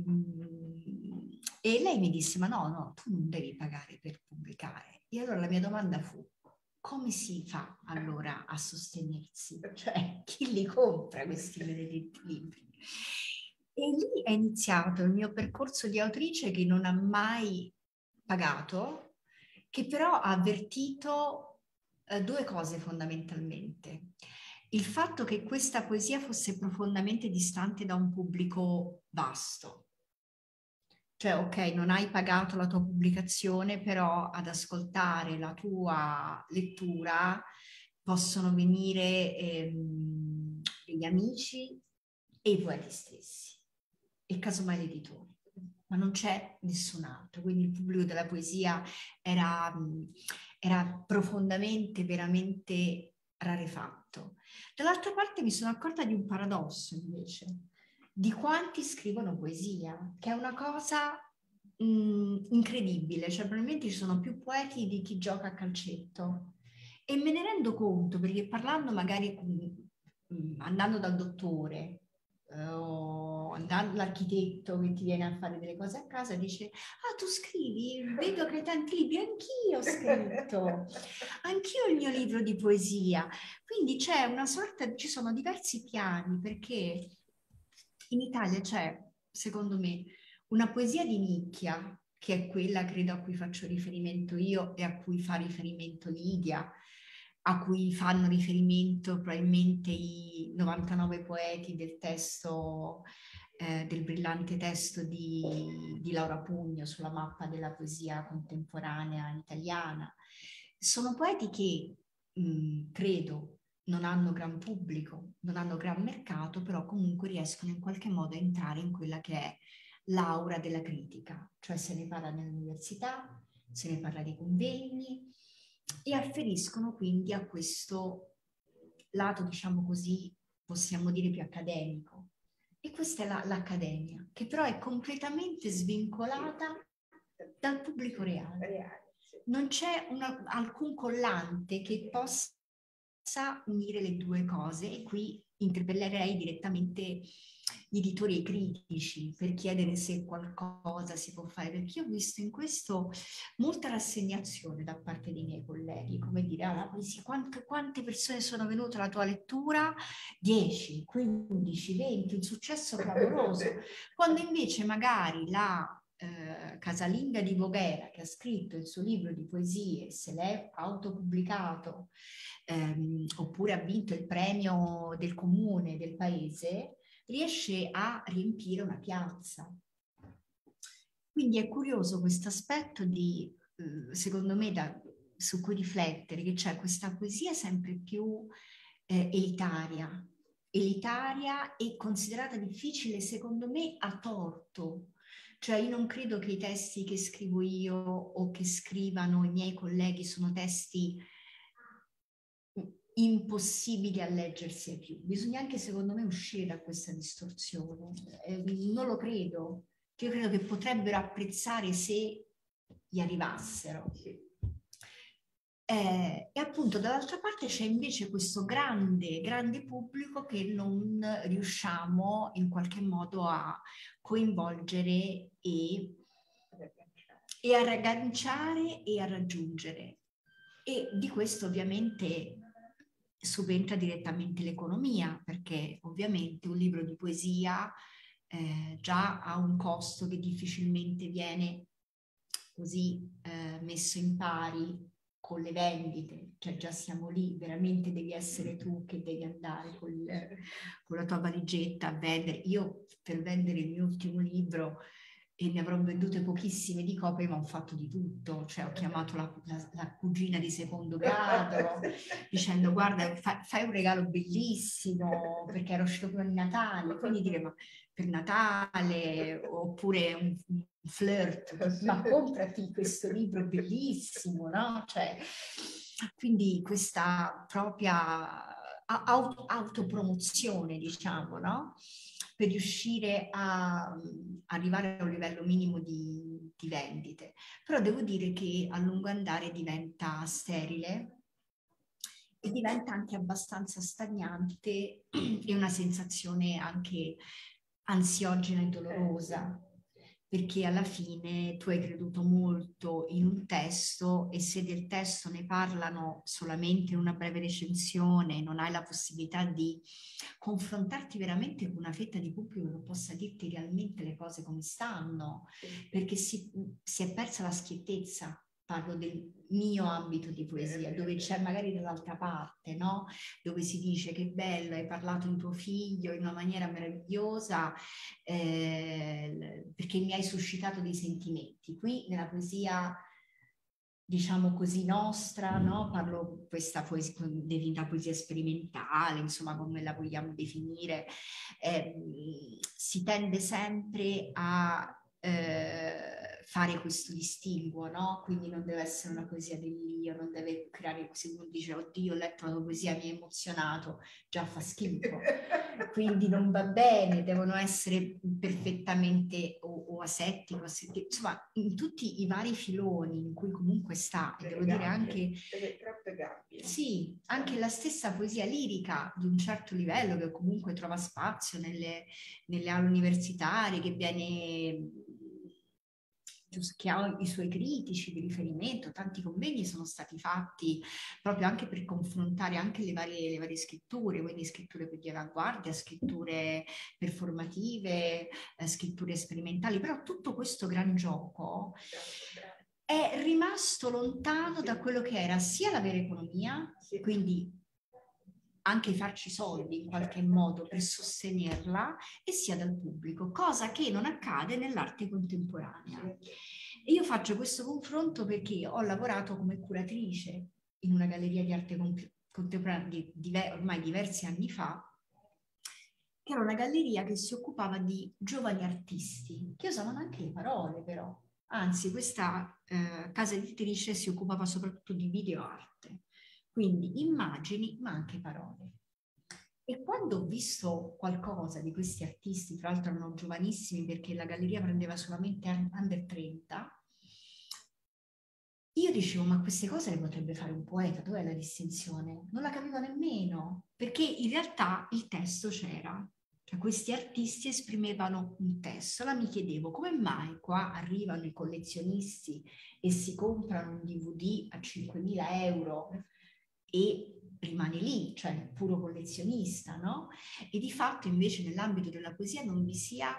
lei mi disse: ma no, tu non devi pagare per pubblicare. E allora la mia domanda fu: come si fa allora a sostenersi? Cioè, chi li compra questi benedetti libri? E lì è iniziato il mio percorso di autrice che non ha mai pagato, che però ha avvertito due cose fondamentalmente. Il fatto che questa poesia fosse profondamente distante da un pubblico vasto. Cioè, ok, non hai pagato la tua pubblicazione, però ad ascoltare la tua lettura possono venire degli amici e i poeti stessi, e casomai l'editore, ma non c'è nessun altro. Quindi il pubblico della poesia era profondamente, veramente rarefatto. Dall'altra parte mi sono accorta di un paradosso invece, di quanti scrivono poesia, che è una cosa incredibile, cioè probabilmente ci sono più poeti di chi gioca a calcetto, e me ne rendo conto perché parlando magari andando dal dottore o andando dall'architetto che ti viene a fare delle cose a casa, dice: ah, tu scrivi, vedo che hai tanti libri, anch'io ho scritto, anch'io ho il mio libro di poesia. Quindi c'è una sorta, ci sono diversi piani, perché in Italia c'è, secondo me, una poesia di nicchia, che è quella, credo, a cui faccio riferimento io e a cui fa riferimento Lidia, a cui fanno riferimento probabilmente i 99 poeti del testo, del brillante testo di Laura Pugno sulla mappa della poesia contemporanea italiana. Sono poeti che, credo, non hanno gran pubblico, non hanno gran mercato, però comunque riescono in qualche modo a entrare in quella che è l'aura della critica, cioè se ne parla nell'università, se ne parla dei convegni, e afferiscono quindi a questo lato, diciamo così, possiamo dire più accademico. E questa è l'accademia, che però è completamente svincolata dal pubblico reale. Non c'è alcun collante che possa unire le due cose, e qui interpellerei direttamente gli editori e i critici per chiedere se qualcosa si può fare, perché io ho visto in questo molta rassegnazione da parte dei miei colleghi, come dire: ah, quante persone sono venute alla tua lettura? 10, 15, 20, un successo clamoroso, quando invece magari la casalinga di Voghera, che ha scritto il suo libro di poesie, se l'è autopubblicato, oppure ha vinto il premio del comune, del paese, riesce a riempire una piazza. Quindi è curioso questo aspetto di, secondo me, su cui riflettere, che c'è questa poesia sempre più elitaria e considerata difficile, secondo me, a torto. Cioè io non credo che i testi che scrivo io o che scrivano i miei colleghi sono testi impossibili a leggersi ai più. Bisogna anche, secondo me, uscire da questa distorsione. Non lo credo. Io credo che potrebbero apprezzare se gli arrivassero. E appunto dall'altra parte c'è invece questo grande pubblico che non riusciamo in qualche modo a coinvolgere e a ragganciare e a raggiungere. E di questo ovviamente subentra direttamente l'economia, perché ovviamente un libro di poesia già ha un costo che difficilmente viene così messo in pari con le vendite, cioè già siamo lì, veramente devi essere tu che devi andare con la tua valigetta a vendere. Io per vendere il mio ultimo libro, e ne avrò vendute pochissime di copie, ma ho fatto di tutto, cioè ho chiamato la cugina di secondo grado dicendo: guarda, fai un regalo bellissimo, perché era uscito per Natale, quindi dire: ma per Natale, oppure un flirt, ma comprati questo libro bellissimo, no? Cioè, quindi questa propria autopromozione, diciamo, no? Per riuscire a arrivare a un livello minimo di vendite. Però devo dire che a lungo andare diventa sterile e diventa anche abbastanza stagnante e una sensazione anche ansiogena e dolorosa, perché alla fine tu hai creduto molto in un testo e se del testo ne parlano solamente in una breve recensione, non hai la possibilità di confrontarti veramente con una fetta di pubblico che possa dirti realmente le cose come stanno, perché si è persa la schiettezza. Parlo del mio ambito di poesia, dove c'è magari dall'altra parte, no? Dove si dice che bello, hai parlato di tuo figlio in una maniera meravigliosa, perché mi hai suscitato dei sentimenti. Qui nella poesia, diciamo così, nostra, no? Parlo questa poesia, definita poesia sperimentale, insomma, come la vogliamo definire, si tende sempre a fare questo distinguo, no? Quindi non deve essere una poesia dell'io, non deve creare, se uno dice oddio ho letto la tua poesia, mi ha emozionato, già fa schifo, quindi non va bene, devono essere perfettamente o asettico, insomma in tutti i vari filoni in cui comunque sta, e devo dire anche troppe gabbie. Sì, anche la stessa poesia lirica di un certo livello che comunque trova spazio nelle aule universitarie, che ha i suoi critici di riferimento, tanti convegni sono stati fatti proprio anche per confrontare anche le varie scritture, quindi scritture di avanguardia, scritture performative, scritture sperimentali, però tutto questo gran gioco è rimasto lontano da quello che era sia la vera economia, quindi anche farci soldi in qualche modo per sostenerla, e sia dal pubblico, cosa che non accade nell'arte contemporanea. E io faccio questo confronto perché ho lavorato come curatrice in una galleria di arte contemporanea ormai diversi anni fa, che era una galleria che si occupava di giovani artisti, che usavano anche le parole però. Anzi, questa casa editrice si occupava soprattutto di videoarte, quindi immagini ma anche parole. E quando ho visto qualcosa di questi artisti, tra l'altro erano giovanissimi perché la galleria prendeva solamente under 30, io dicevo, ma queste cose le potrebbe fare un poeta, dov'è la distinzione? Non la capivo nemmeno, perché in realtà il testo c'era. Cioè, questi artisti esprimevano un testo. Allora mi chiedevo, come mai qua arrivano i collezionisti e si comprano un DVD a 5.000 euro e rimane lì, cioè il puro collezionista, no? E di fatto invece nell'ambito della poesia non vi sia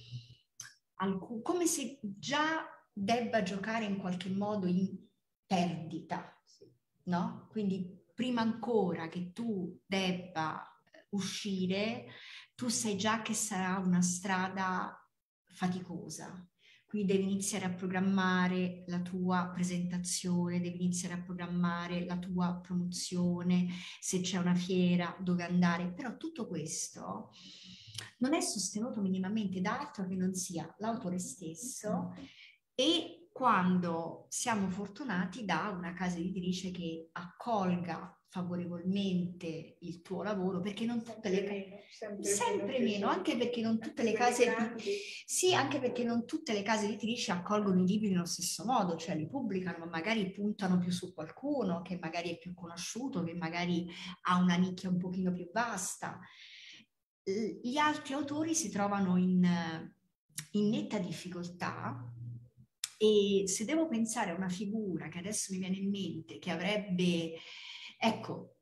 come se già debba giocare in qualche modo in perdita, no? Quindi prima ancora che tu debba uscire, tu sai già che sarà una strada faticosa. Quindi devi iniziare a programmare la tua presentazione, devi iniziare a programmare la tua promozione, se c'è una fiera, dove andare, però tutto questo non è sostenuto minimamente da altro che non sia l'autore stesso, e quando siamo fortunati da una casa editrice che accolga favorevolmente il tuo lavoro, perché non tutte le sempre meno, anche perché non tutte le case sì, anche perché non tutte le case editrici accolgono i libri nello stesso modo, cioè li pubblicano, ma magari puntano più su qualcuno che magari è più conosciuto, che magari ha una nicchia un pochino più vasta. Gli altri autori si trovano in netta difficoltà, e se devo pensare a una figura che adesso mi viene in mente, che avrebbe, ecco,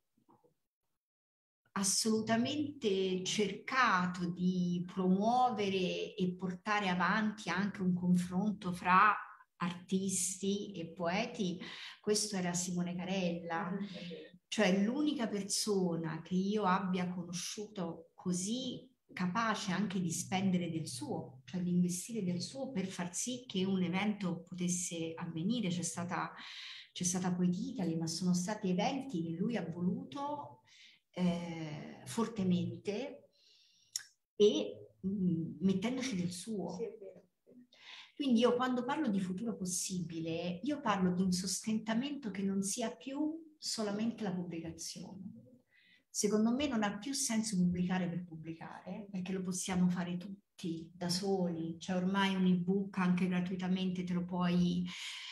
assolutamente cercato di promuovere e portare avanti anche un confronto fra artisti e poeti, questo era Simone Carella, cioè l'unica persona che io abbia conosciuto così capace anche di spendere del suo, cioè di investire del suo per far sì che un evento potesse avvenire. C'è stata Poeti Italy, ma sono stati eventi che lui ha voluto fortemente e mettendoci del suo. Sì, è vero. Quindi io quando parlo di futuro possibile, io parlo di un sostentamento che non sia più solamente la pubblicazione. Secondo me non ha più senso pubblicare per pubblicare, perché lo possiamo fare tutti da soli. C'è ormai un ebook anche gratuitamente, te lo puoi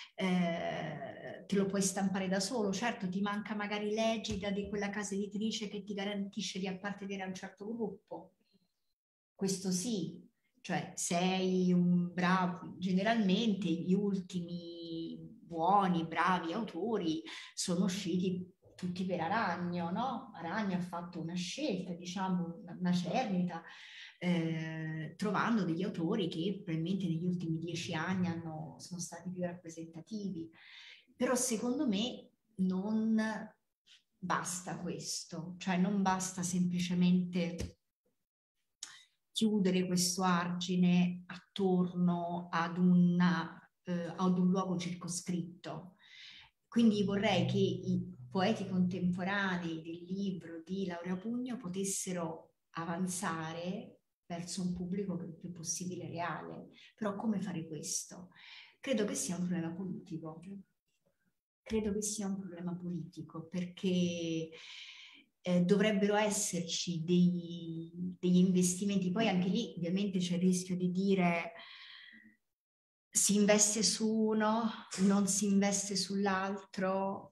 stampare da solo. Certo, ti manca magari l'egida di quella casa editrice che ti garantisce di appartenere a un certo gruppo. Questo sì, Cioè sei un bravo, generalmente gli ultimi buoni, bravi autori sono usciti tutti per Aragno, no? Aragno ha fatto una scelta, diciamo, una cernita, trovando degli autori che probabilmente negli ultimi 10 anni sono stati più rappresentativi. Però secondo me non basta questo, cioè non basta semplicemente chiudere questo argine attorno ad un luogo circoscritto. Quindi vorrei che i poeti contemporanei del libro di Laurea Pugno potessero avanzare verso un pubblico il più possibile reale. Però come fare questo? Credo che sia un problema politico. Credo che sia un problema politico perché dovrebbero esserci degli investimenti. Poi anche lì ovviamente c'è il rischio di dire si investe su uno, non si investe sull'altro,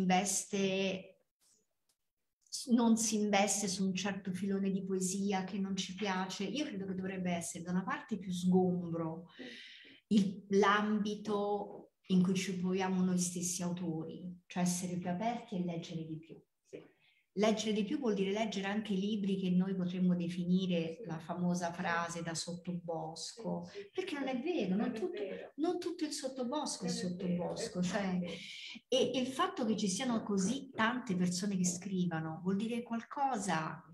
non si investe su un certo filone di poesia che non ci piace. Io credo che dovrebbe essere da una parte più sgombro l'ambito in cui ci muoviamo noi stessi autori, cioè essere più aperti e leggere di più. Leggere di più vuol dire leggere anche libri che noi potremmo definire la famosa frase da sottobosco, perché non è vero, non tutto il sottobosco è sottobosco, cioè, e il fatto che ci siano così tante persone che scrivano vuol dire qualcosa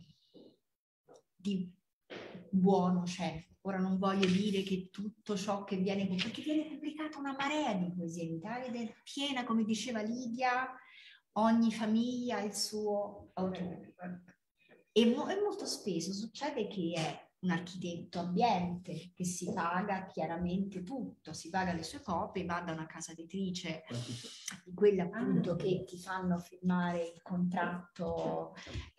di buono c'è. Ora non voglio dire che tutto ciò che viene, perché viene pubblicata una marea di poesia in Italia ed è piena, come diceva Lidia, ogni famiglia ha il suo autore. E molto spesso succede che è un architetto ambiente che si paga chiaramente tutto, si paga le sue copie, va da una casa editrice, di quelle appunto che ti fanno firmare il contratto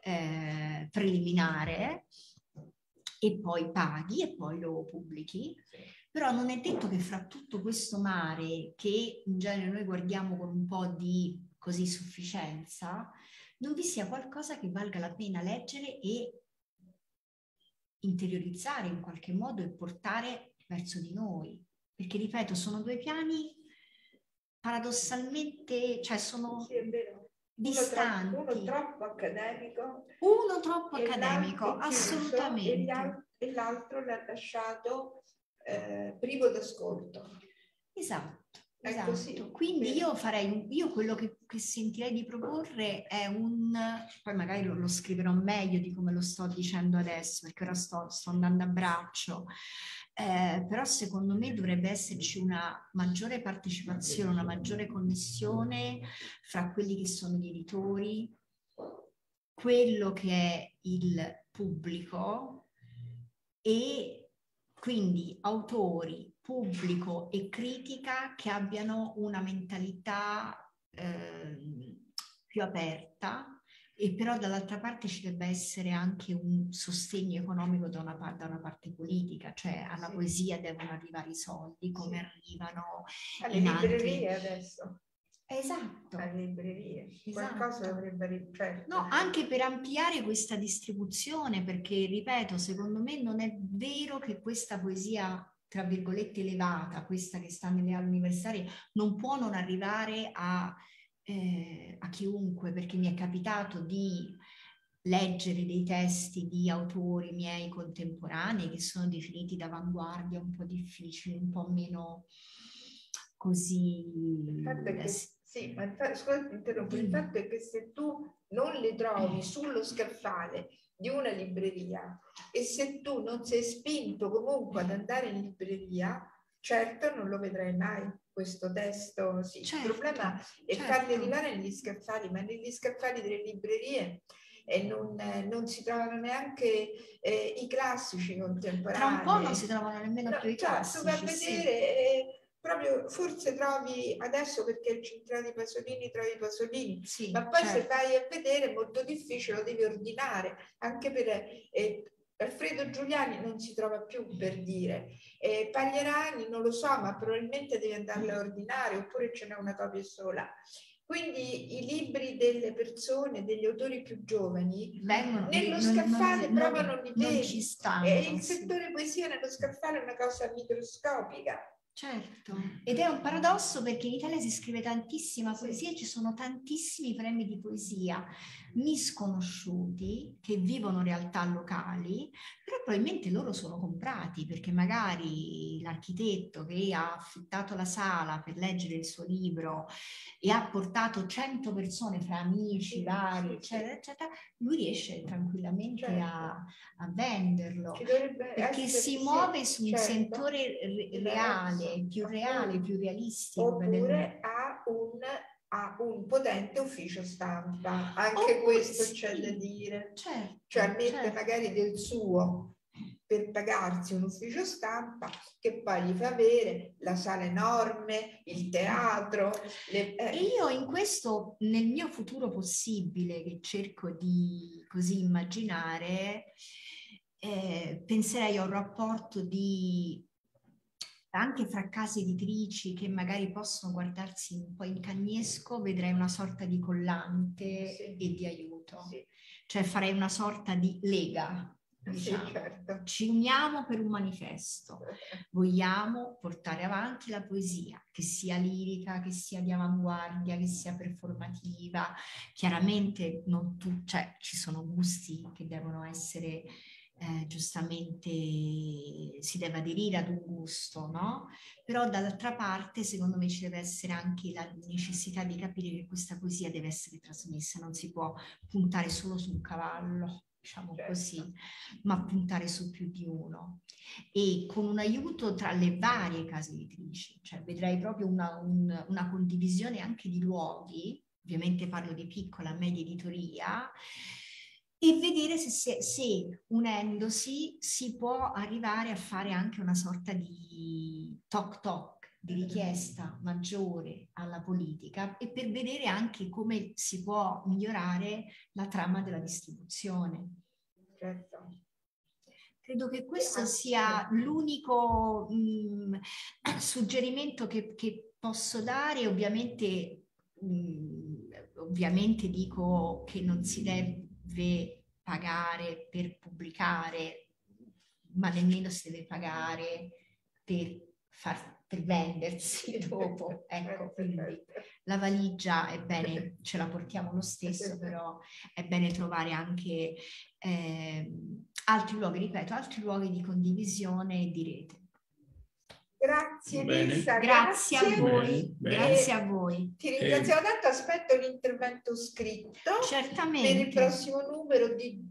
preliminare e poi paghi e poi lo pubblichi. Però non è detto che fra tutto questo mare, che in genere noi guardiamo con un po' di così sufficienza, non vi sia qualcosa che valga la pena leggere e interiorizzare in qualche modo e portare verso di noi. Perché, ripeto, sono due piani paradossalmente, cioè sono distanti. Uno troppo accademico. Uno troppo accademico, assolutamente. E l'altro l'ha lasciato privo d'ascolto. Esatto. Esatto. Così. Quindi io quello che sentirei di proporre è poi magari lo scriverò meglio di come lo sto dicendo adesso, perché ora sto andando a braccio, però secondo me dovrebbe esserci una maggiore partecipazione, una maggiore connessione fra quelli che sono gli editori, quello che è il pubblico e quindi autori, pubblico e critica che abbiano una mentalità più aperta, e però dall'altra parte ci debba essere anche un sostegno economico da una parte politica, cioè alla poesia devono arrivare i soldi come arrivano alle librerie adesso. Esatto. Alle librerie. Esatto. Qualcosa dovrebbe... Certo. No, anche per ampliare questa distribuzione, perché, ripeto, secondo me non è vero che questa poesia, tra virgolette, elevata, questa che sta nelle aule universitarie, non può non arrivare a chiunque, perché mi è capitato di leggere dei testi di autori miei contemporanei che sono definiti d'avanguardia, un po' difficili, un po' meno così... Sì, ma scusa, ti interrompo. Il fatto è che se tu non le trovi sullo scaffale di una libreria e se tu non sei spinto comunque ad andare in libreria, certo non lo vedrai mai questo testo. Sì. Certo, il problema è farli arrivare negli scaffali, ma negli scaffali delle librerie non si trovano neanche i classici contemporanei. Tra un po' non si trovano nemmeno più i classici. Tu vai a vedere... Proprio forse trovi adesso perché il centrale di Pasolini trovi i Pasolini, sì, ma poi se vai a vedere è molto difficile, lo devi ordinare, anche per Alfredo Giuliani non si trova più, per dire, Pagliarani non lo so, ma probabilmente devi andarlo a ordinare oppure ce n'è una copia sola. Quindi i libri delle persone, degli autori più giovani, vengono nello scaffale proprio non li vedi. ci stanno. E il settore poesia nello scaffale è una cosa microscopica. Certo, ed è un paradosso perché in Italia si scrive tantissima poesia, ci sono tantissimi premi di poesia misconosciuti che vivono realtà locali, però probabilmente loro sono comprati perché magari l'architetto che ha affittato la sala per leggere il suo libro e ha portato 100 persone fra amici vari, eccetera, eccetera, lui riesce tranquillamente a venderlo perché si muove su un settore reale, più realistico. Oppure ha un potente ufficio stampa, anche questo c'è da dire. Certo, cioè mette magari del suo per pagarsi un ufficio stampa che poi gli fa avere la sala enorme, il teatro. E io in questo, nel mio futuro possibile, che cerco di così immaginare, penserei a un rapporto anche fra case editrici che magari possono guardarsi un po' in cagnesco, vedrei una sorta di collante e di aiuto. Sì. Cioè farei una sorta di lega. Diciamo. Sì, certo. Ci uniamo per un manifesto, vogliamo portare avanti la poesia, che sia lirica, che sia di avanguardia, che sia performativa. Chiaramente non cioè, ci sono gusti che devono essere giustamente, si deve aderire ad un gusto, no? Però dall'altra parte secondo me ci deve essere anche la necessità di capire che questa poesia deve essere trasmessa, non si può puntare solo su un cavallo, diciamo così, ma puntare su più di uno e con un aiuto tra le varie case editrici, cioè vedrei proprio una condivisione anche di luoghi, ovviamente parlo di piccola, media editoria, e vedere se unendosi si può arrivare a fare anche una sorta di toc di richiesta maggiore alla politica e per vedere anche come si può migliorare la trama della distribuzione. Certo. Credo che questo sia l'unico suggerimento che posso dare. Ovviamente dico che non si deve pagare per pubblicare, ma nemmeno si deve pagare per vendersi dopo. Ecco, quindi la valigia è bene, ce la portiamo lo stesso, però è bene trovare anche altri luoghi, ripeto, altri luoghi di condivisione e di rete. Grazie Elisa, grazie a voi, grazie a voi. Ti ringraziamo tanto, aspetto l'intervento scritto. Certamente. Per il prossimo numero di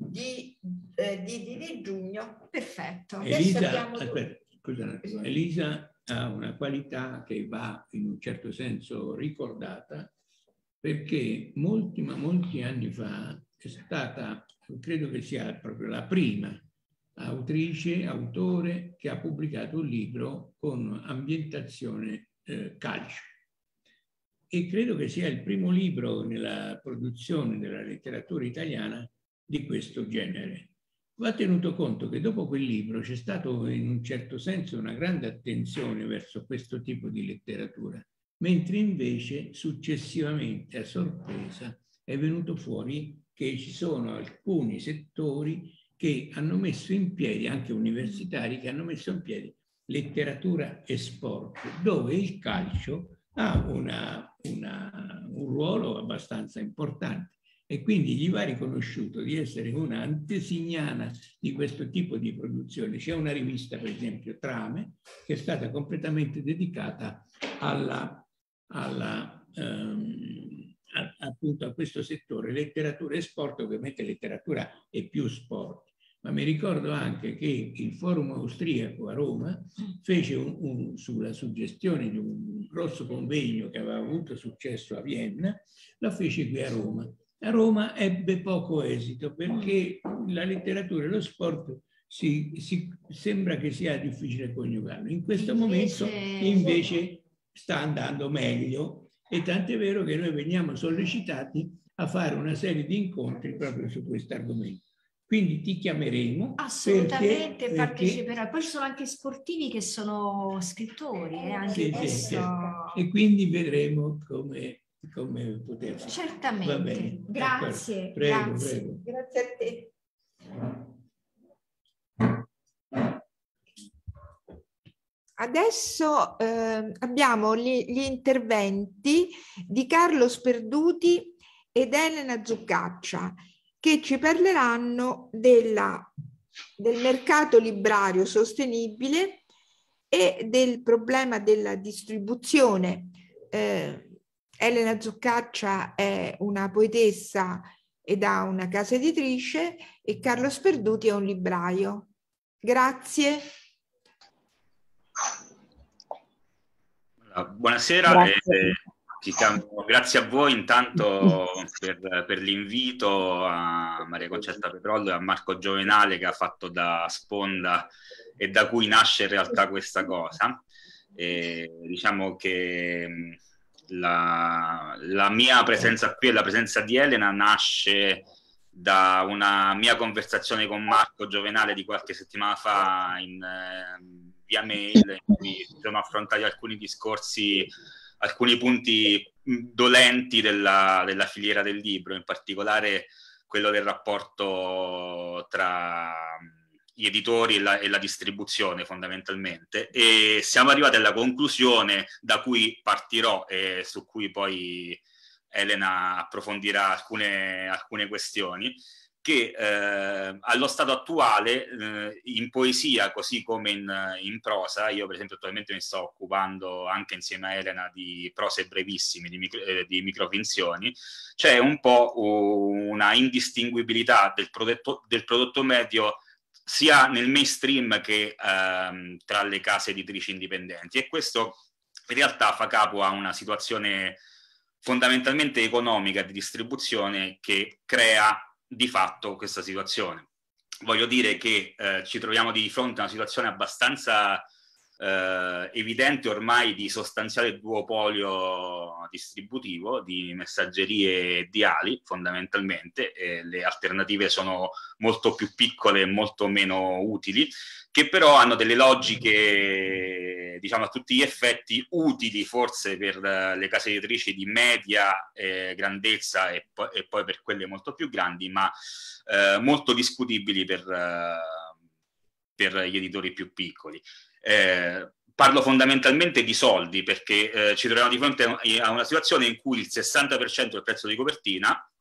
giugno. Perfetto. Elisa, aspetta, scusa, Elisa ha una qualità che va in un certo senso ricordata perché molti anni fa è stata, credo che sia proprio la prima autore che ha pubblicato un libro con ambientazione calcio e credo che sia il primo libro nella produzione della letteratura italiana di questo genere. Va tenuto conto che dopo quel libro c'è stato in un certo senso una grande attenzione verso questo tipo di letteratura, mentre invece successivamente a sorpresa è venuto fuori che ci sono alcuni settori che hanno messo in piedi, anche universitari, che hanno messo in piedi letteratura e sport, dove il calcio ha un ruolo abbastanza importante e quindi gli va riconosciuto di essere una antesignana di questo tipo di produzione. C'è una rivista, per esempio, Trame, che è stata completamente dedicata appunto a questo settore, letteratura e sport. Ovviamente letteratura è più sport. Ma mi ricordo anche che il Forum Austriaco a Roma fece sulla suggestione di un grosso convegno che aveva avuto successo a Vienna, lo fece qui a Roma. A Roma ebbe poco esito perché la letteratura e lo sport sembra che sia difficile coniugarlo. In questo momento invece sta andando meglio e tant'è vero che noi veniamo sollecitati a fare una serie di incontri proprio su questo argomento. Quindi ti chiameremo. Assolutamente, parteciperò. Poi ci sono anche sportivi che sono scrittori, anche questo. Sì. E quindi vedremo come come potersi. Certamente. Va bene. Grazie. Prego, grazie. prego. Grazie a te. Adesso abbiamo gli interventi di Carlo Sperduti ed Elena Zuccaccia, che ci parleranno del mercato librario sostenibile e del problema della distribuzione. Elena Zuccaccia è una poetessa ed ha una casa editrice e Carlo Sperduti è un libraio. Grazie. Buonasera, grazie a voi intanto per l'invito, a Maria Concetta Petrollo e a Marco Giovenale, che ha fatto da sponda e da cui nasce in realtà questa cosa. Diciamo che la mia presenza qui e la presenza di Elena nasce da una mia conversazione con Marco Giovenale di qualche settimana fa via mail, in cui sono affrontati alcuni discorsi, alcuni punti dolenti della filiera del libro, in particolare quello del rapporto tra gli editori e la distribuzione, fondamentalmente, e siamo arrivati alla conclusione da cui partirò e su cui poi Elena approfondirà alcune questioni, che allo stato attuale in poesia, così come in prosa, io per esempio attualmente mi sto occupando anche insieme a Elena di prose brevissime, di microfinzioni, c'è un po' una indistinguibilità del prodotto medio sia nel mainstream che tra le case editrici indipendenti, e questo in realtà fa capo a una situazione fondamentalmente economica di distribuzione che crea di fatto questa situazione. Voglio dire che ci troviamo di fronte a una situazione abbastanza evidente ormai di sostanziale duopolio distributivo di messaggerie e diali, fondamentalmente, e le alternative sono molto più piccole e molto meno utili, che però hanno delle logiche, diciamo, a tutti gli effetti utili forse per le case editrici di media grandezza e poi per quelle molto più grandi, ma molto discutibili per gli editori più piccoli. Parlo fondamentalmente di soldi, perché ci troviamo di fronte a una situazione in cui il 60% del prezzo di copertina,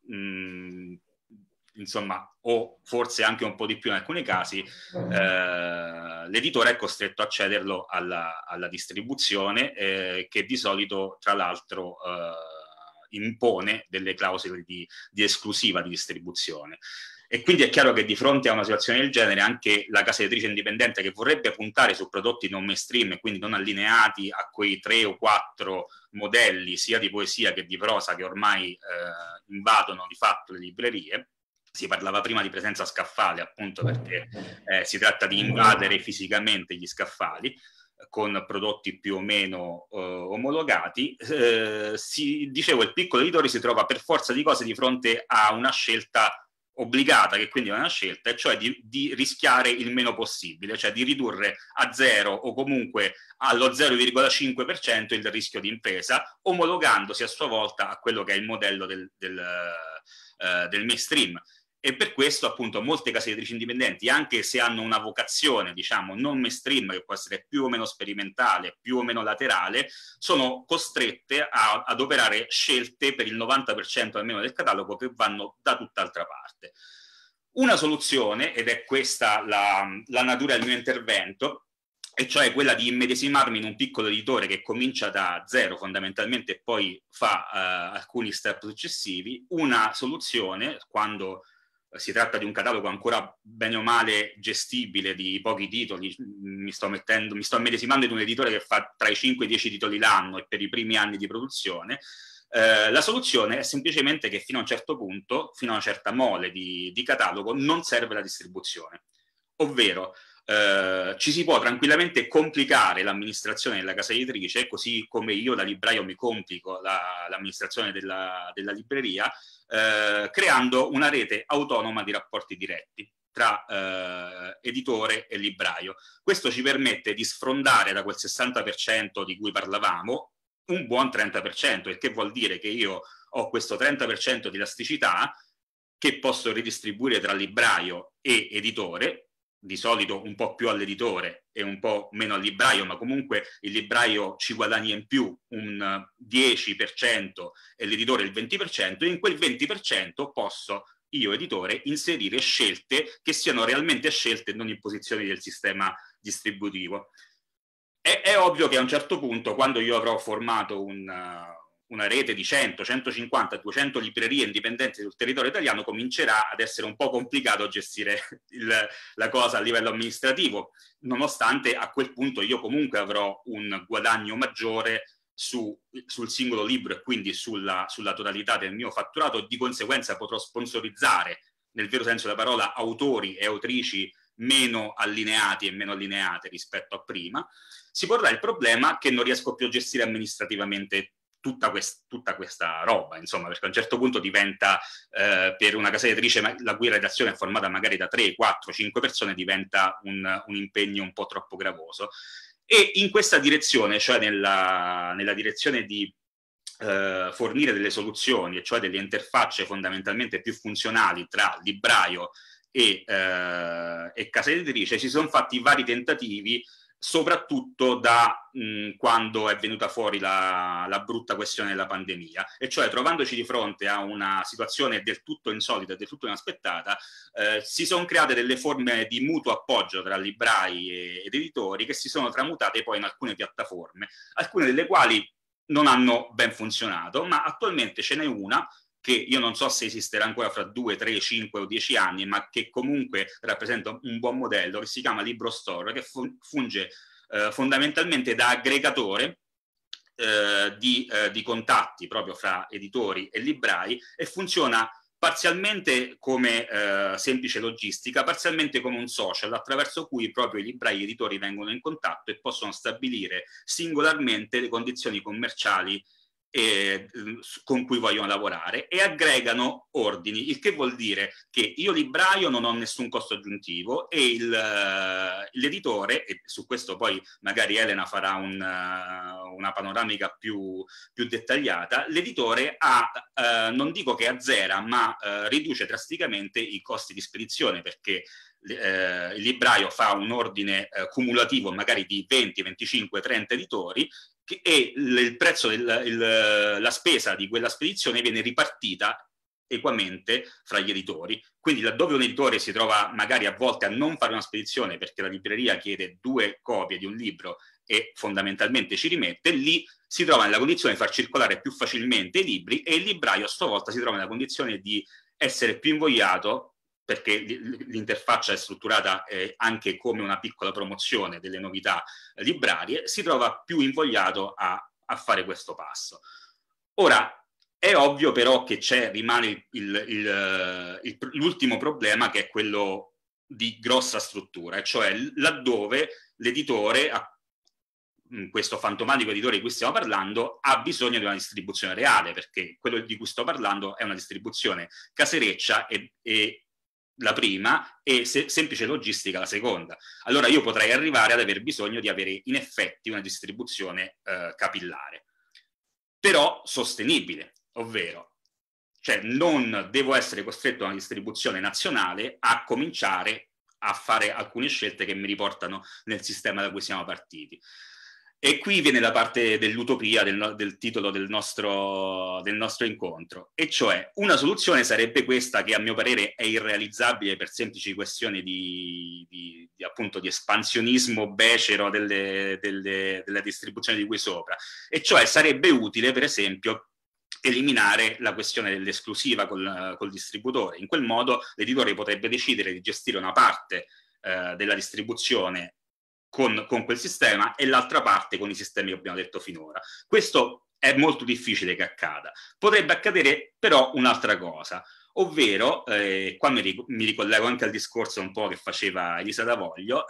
insomma, o forse anche un po' di più in alcuni casi, l'editore è costretto a cederlo alla distribuzione, che di solito, tra l'altro, impone delle clausole di esclusiva di distribuzione. E quindi è chiaro che di fronte a una situazione del genere anche la casa editrice indipendente, che vorrebbe puntare su prodotti non mainstream e quindi non allineati a quei 3 o 4 modelli sia di poesia che di prosa che ormai invadono di fatto le librerie. Si parlava prima di presenza scaffale, appunto perché si tratta di invadere fisicamente gli scaffali con prodotti più o meno omologati. Dicevo, il piccolo editore si trova per forza di cose di fronte a una scelta obbligata, che quindi è una scelta, e cioè di rischiare il meno possibile, cioè di ridurre a zero o comunque allo 0,5% il rischio di impresa, omologandosi a sua volta a quello che è il modello del mainstream. E per questo appunto molte case editrici indipendenti, anche se hanno una vocazione, diciamo, non mainstream, che può essere più o meno sperimentale, più o meno laterale, sono costrette ad operare scelte per il 90% almeno del catalogo che vanno da tutt'altra parte. Una soluzione, ed è questa la natura del mio intervento, e cioè quella di immedesimarmi in un piccolo editore che comincia da zero fondamentalmente e poi fa alcuni step successivi. Una soluzione, quando si tratta di un catalogo ancora bene o male gestibile di pochi titoli, mi sto immedesimando in un editore che fa tra i 5 e i 10 titoli l'anno e per i primi anni di produzione, la soluzione è semplicemente che fino a un certo punto, fino a una certa mole di catalogo, non serve la distribuzione, ovvero ci si può tranquillamente complicare l'amministrazione della casa editrice, così come io da libraio mi complico l'amministrazione della libreria, creando una rete autonoma di rapporti diretti tra editore e libraio. Questo ci permette di sfrondare da quel 60% di cui parlavamo, un buon 30%, il che vuol dire che io ho questo 30% di elasticità che posso ridistribuire tra libraio e editore, di solito un po' più all'editore e un po' meno al libraio, ma comunque il libraio ci guadagna in più un 10% e l'editore il 20%, e in quel 20% posso io, editore, inserire scelte che siano realmente scelte e non imposizioni del sistema distributivo. È ovvio che a un certo punto, quando io avrò formato una rete di 100, 150, 200 librerie indipendenti sul territorio italiano, comincerà ad essere un po' complicato gestire la cosa a livello amministrativo, nonostante a quel punto io comunque avrò un guadagno maggiore sul singolo libro e quindi sulla totalità del mio fatturato. Di conseguenza potrò sponsorizzare, nel vero senso della parola, autori e autrici meno allineati e meno allineate rispetto a prima. Si porrà il problema che non riesco più a gestire amministrativamente tutta questa roba, insomma, perché a un certo punto diventa, per una casa editrice la cui redazione è formata magari da 3, 4, 5 persone, diventa un impegno un po' troppo gravoso. E in questa direzione, cioè nella direzione di fornire delle soluzioni, e cioè delle interfacce fondamentalmente più funzionali tra libraio e casa editrice, si sono fatti vari tentativi, soprattutto da quando è venuta fuori la brutta questione della pandemia, e cioè trovandoci di fronte a una situazione del tutto insolita e del tutto inaspettata, si sono create delle forme di mutuo appoggio tra librai ed editori che si sono tramutate poi in alcune piattaforme, alcune delle quali non hanno ben funzionato, ma attualmente ce n'è una che io non so se esisterà ancora fra 2, 3, 5 o 10 anni, ma che comunque rappresenta un buon modello, che si chiama LibroStore, che funge fondamentalmente da aggregatore di contatti proprio fra editori e librai, e funziona parzialmente come semplice logistica, parzialmente come un social attraverso cui proprio i librai e gli editori vengono in contatto e possono stabilire singolarmente le condizioni commerciali con cui vogliono lavorare, e aggregano ordini, il che vuol dire che io libraio non ho nessun costo aggiuntivo e l'editore, e su questo poi magari Elena farà una panoramica più dettagliata, l'editore non dico che azzera, ma riduce drasticamente i costi di spedizione, perché il libraio fa un ordine cumulativo magari di 20, 25, 30 editori, e il prezzo la spesa di quella spedizione viene ripartita equamente fra gli editori. Quindi laddove un editore si trova magari a volte a non fare una spedizione perché la libreria chiede 2 copie di un libro e fondamentalmente ci rimette, lì si trova nella condizione di far circolare più facilmente i libri, e il libraio a sua volta si trova nella condizione di essere più invogliato, perché l'interfaccia è strutturata anche come una piccola promozione delle novità librarie, si trova più invogliato a fare questo passo. Ora, è ovvio però che rimane l'ultimo problema, che è quello di grossa struttura, cioè laddove l'editore, questo fantomatico editore di cui stiamo parlando, ha bisogno di una distribuzione reale, perché quello di cui sto parlando è una distribuzione casereccia e la prima, e semplice logistica la seconda. Allora io potrei arrivare ad aver bisogno di avere in effetti una distribuzione capillare, però sostenibile, ovvero cioè non devo essere costretto a una distribuzione nazionale a cominciare a fare alcune scelte che mi riportano nel sistema da cui siamo partiti. E qui viene la parte dell'utopia del titolo del nostro incontro, e cioè una soluzione sarebbe questa, che a mio parere è irrealizzabile per semplici questioni appunto di espansionismo becero della distribuzione di qui sopra, e cioè sarebbe utile per esempio eliminare la questione dell'esclusiva col distributore. In quel modo l'editore potrebbe decidere di gestire una parte della distribuzione con quel sistema e l'altra parte con i sistemi che abbiamo detto finora. Questo è molto difficile che accada. Potrebbe accadere però un'altra cosa, ovvero, qua mi ricollego anche al discorso un po' che faceva Elisa D'Avoglio,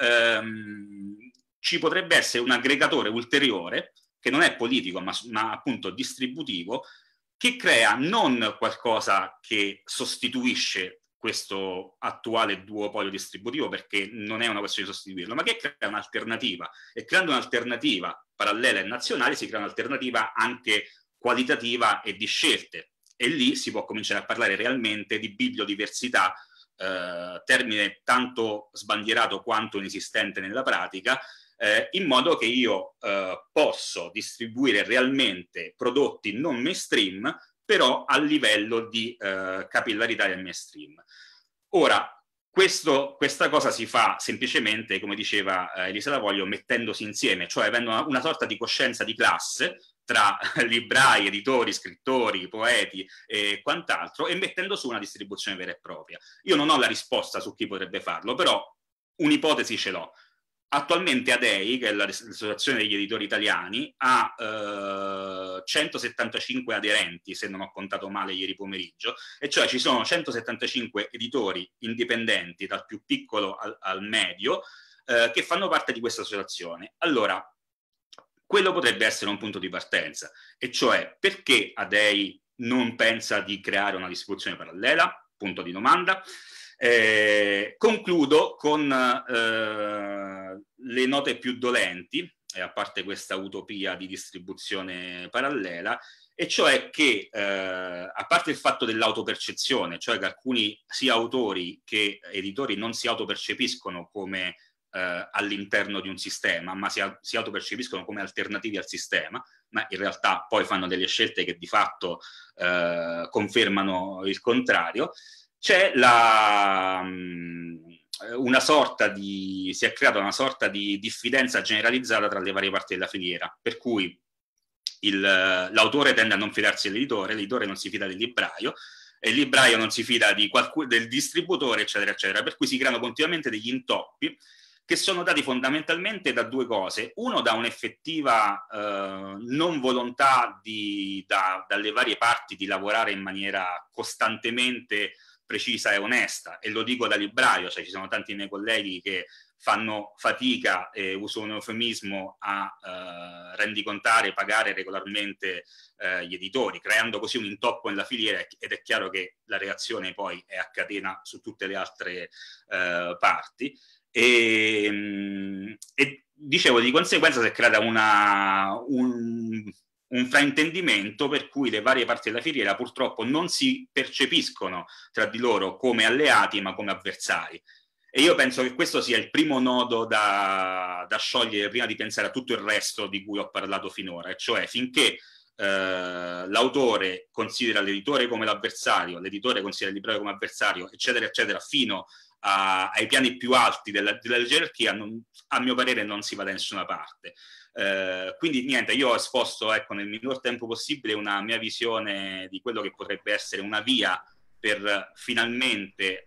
ci potrebbe essere un aggregatore ulteriore, che non è politico ma appunto distributivo, che crea non qualcosa che sostituisce questo attuale duopolio distributivo, perché non è una questione di sostituirlo, ma che crea un'alternativa, e creando un'alternativa parallela e nazionale si crea un'alternativa anche qualitativa e di scelte, e lì si può cominciare a parlare realmente di bibliodiversità, termine tanto sbandierato quanto inesistente nella pratica, in modo che io posso distribuire realmente prodotti non mainstream, però a livello di capillarità del mainstream. Ora, questa cosa si fa semplicemente, come diceva Elisa Lavoglio, mettendosi insieme, cioè avendo una sorta di coscienza di classe tra librai, editori, scrittori, poeti e quant'altro, e mettendo su una distribuzione vera e propria. Io non ho la risposta su chi potrebbe farlo, però un'ipotesi ce l'ho. Attualmente ADEI, che è l'associazione degli editori italiani, ha 175 aderenti, se non ho contato male ieri pomeriggio, e cioè ci sono 175 editori indipendenti, dal più piccolo al medio, che fanno parte di questa associazione. Allora, quello potrebbe essere un punto di partenza, e cioè perché ADEI non pensa di creare una distribuzione parallela? Punto di domanda. Concludo con le note più dolenti, a parte questa utopia di distribuzione parallela, e cioè che a parte il fatto dell'autopercezione, cioè che alcuni sia autori che editori non si autopercepiscono come all'interno di un sistema, ma si autopercepiscono come alternativi al sistema, ma in realtà poi fanno delle scelte che di fatto confermano il contrario. C'è si è creata una sorta di diffidenza generalizzata tra le varie parti della filiera, per cui l'autore tende a non fidarsi dell'editore, l'editore non si fida del libraio, e il libraio non si fida del distributore, eccetera, eccetera, per cui si creano continuamente degli intoppi che sono dati fondamentalmente da due cose. Uno, da un'effettiva non volontà dalle varie parti di lavorare in maniera costantemente precisa e onesta, e lo dico da libraio, cioè ci sono tanti miei colleghi che fanno fatica, uso un eufemismo, a rendicontare, pagare regolarmente gli editori, creando così un intoppo nella filiera, ed è chiaro che la reazione poi è a catena su tutte le altre parti. E dicevo, di conseguenza si è creata un fraintendimento per cui le varie parti della filiera purtroppo non si percepiscono tra di loro come alleati, ma come avversari. E io penso che questo sia il primo nodo da sciogliere prima di pensare a tutto il resto di cui ho parlato finora, cioè finché l'autore considera l'editore come l'avversario, l'editore considera il libraio come avversario, eccetera, eccetera, fino ai piani più alti della gerarchia, a mio parere non si va da nessuna parte. Quindi niente, io ho esposto, ecco, nel minor tempo possibile una mia visione di quello che potrebbe essere una via per finalmente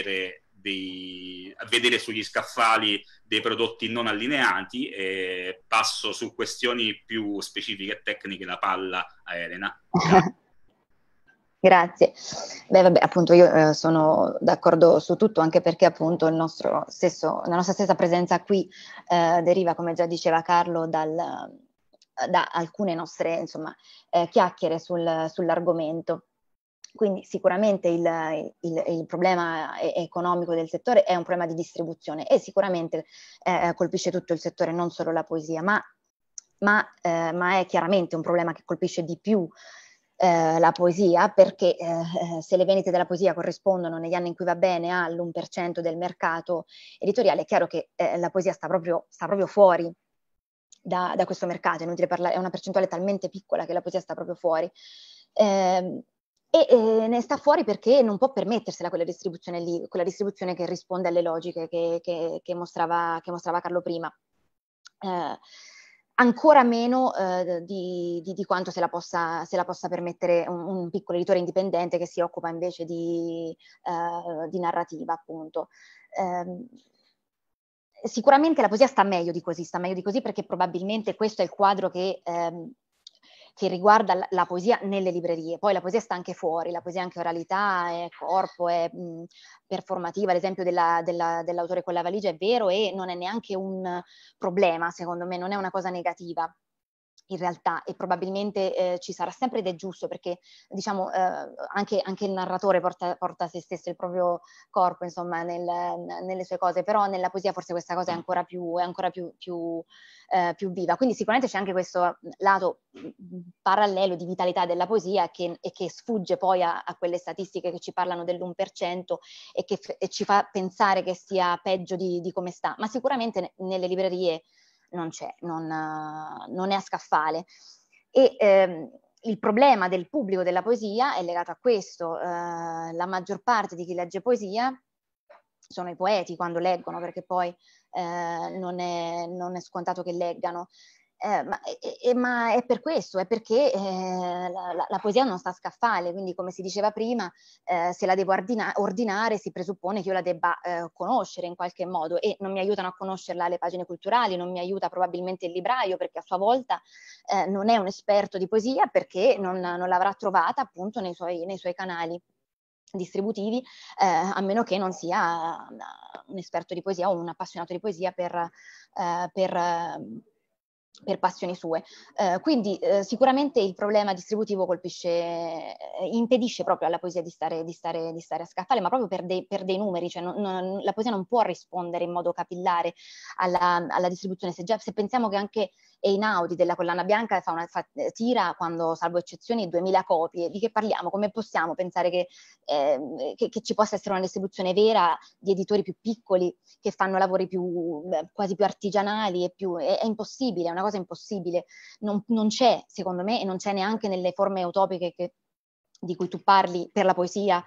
vedere sugli scaffali dei prodotti non allineati, e passo su questioni più specifiche e tecniche la palla a Elena. Grazie. Beh, vabbè, appunto io sono d'accordo su tutto, anche perché appunto la nostra stessa presenza qui deriva, come già diceva Carlo, da alcune nostre, insomma, chiacchiere sull'argomento. Quindi sicuramente il problema economico del settore è un problema di distribuzione, e sicuramente colpisce tutto il settore, non solo la poesia, ma è chiaramente un problema che colpisce di più la poesia, perché se le vendite della poesia corrispondono negli anni in cui va bene all'1% del mercato editoriale, è chiaro che la poesia sta proprio fuori da questo mercato. È inutile parlare, è una percentuale talmente piccola che la poesia sta proprio fuori, e ne sta fuori perché non può permettersela quella distribuzione che risponde alle logiche che mostrava Carlo prima. Ancora meno di quanto se la possa permettere un piccolo editore indipendente che si occupa invece di narrativa, appunto. Sicuramente la poesia sta meglio di così, perché probabilmente questo è il quadro che riguarda la poesia nelle librerie. Poi la poesia sta anche fuori, la poesia è anche oralità, è corpo, è performativa. L'esempio dell'autore con la valigia è vero, e non è neanche un problema, secondo me, non è una cosa negativa. in realtà, e probabilmente ci sarà sempre, ed è giusto, perché diciamo anche il narratore porta se stesso, il proprio corpo, insomma, nelle sue cose, però nella poesia forse questa cosa è ancora più più viva. Quindi sicuramente c'è anche questo lato parallelo di vitalità della poesia e che sfugge poi a quelle statistiche che ci parlano dell'1% e ci fa pensare che sia peggio di come sta, ma sicuramente nelle librerie non c'è, non è a scaffale. E il problema del pubblico della poesia è legato a questo. La maggior parte di chi legge poesia sono i poeti quando leggono, perché poi non è scontato che leggano. Ma è per questo, è perché la poesia non sta a scaffale, quindi come si diceva prima, se la devo ordinare si presuppone che io la debba conoscere in qualche modo, e non mi aiutano a conoscerla le pagine culturali, non mi aiuta probabilmente il libraio, perché a sua volta non è un esperto di poesia, perché non l'avrà trovata appunto nei suoi canali distributivi, a meno che non sia un esperto di poesia o un appassionato di poesia per passioni sue. Quindi sicuramente il problema distributivo impedisce proprio alla poesia di stare a scaffale, ma proprio per dei numeri, cioè la poesia non può rispondere in modo capillare alla distribuzione. Se pensiamo che anche Einaudi della Collana Bianca tira, quando salvo eccezioni, 2000 copie, di che parliamo? Come possiamo pensare che ci possa essere una distribuzione vera di editori più piccoli che fanno lavori quasi più artigianali? È impossibile, è una cosa impossibile. Non c'è, secondo me, e non c'è neanche nelle forme utopiche di cui tu parli per la poesia,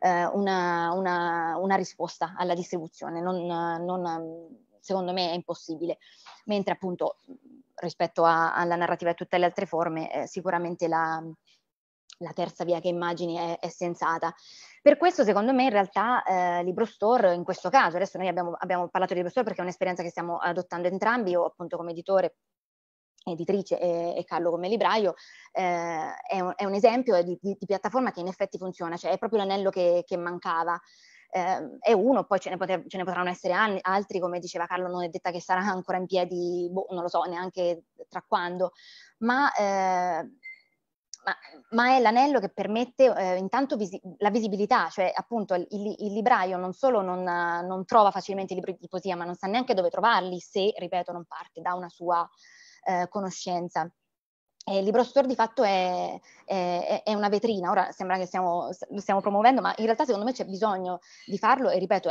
una risposta alla distribuzione. Secondo me è impossibile. Mentre appunto rispetto alla narrativa e tutte le altre forme, sicuramente la terza via che immagini è sensata. Per questo, secondo me, in realtà Libro Store, in questo caso, adesso noi abbiamo parlato di Libro Store perché è un'esperienza che stiamo adottando entrambi, io appunto come editore, editrice e Carlo come libraio, è un esempio di piattaforma che in effetti funziona, cioè è proprio l'anello che mancava. È uno, poi ce ne potranno essere altri, come diceva Carlo, non è detta che sarà ancora in piedi, non lo so neanche tra quando, ma è l'anello che permette intanto la visibilità, cioè appunto il libraio non solo non trova facilmente i libri di poesia, ma non sa neanche dove trovarli se, ripeto, non parte da una sua conoscenza. Il Libro Store di fatto è una vetrina. Ora sembra che lo stiamo promuovendo, ma in realtà secondo me c'è bisogno di farlo, e ripeto,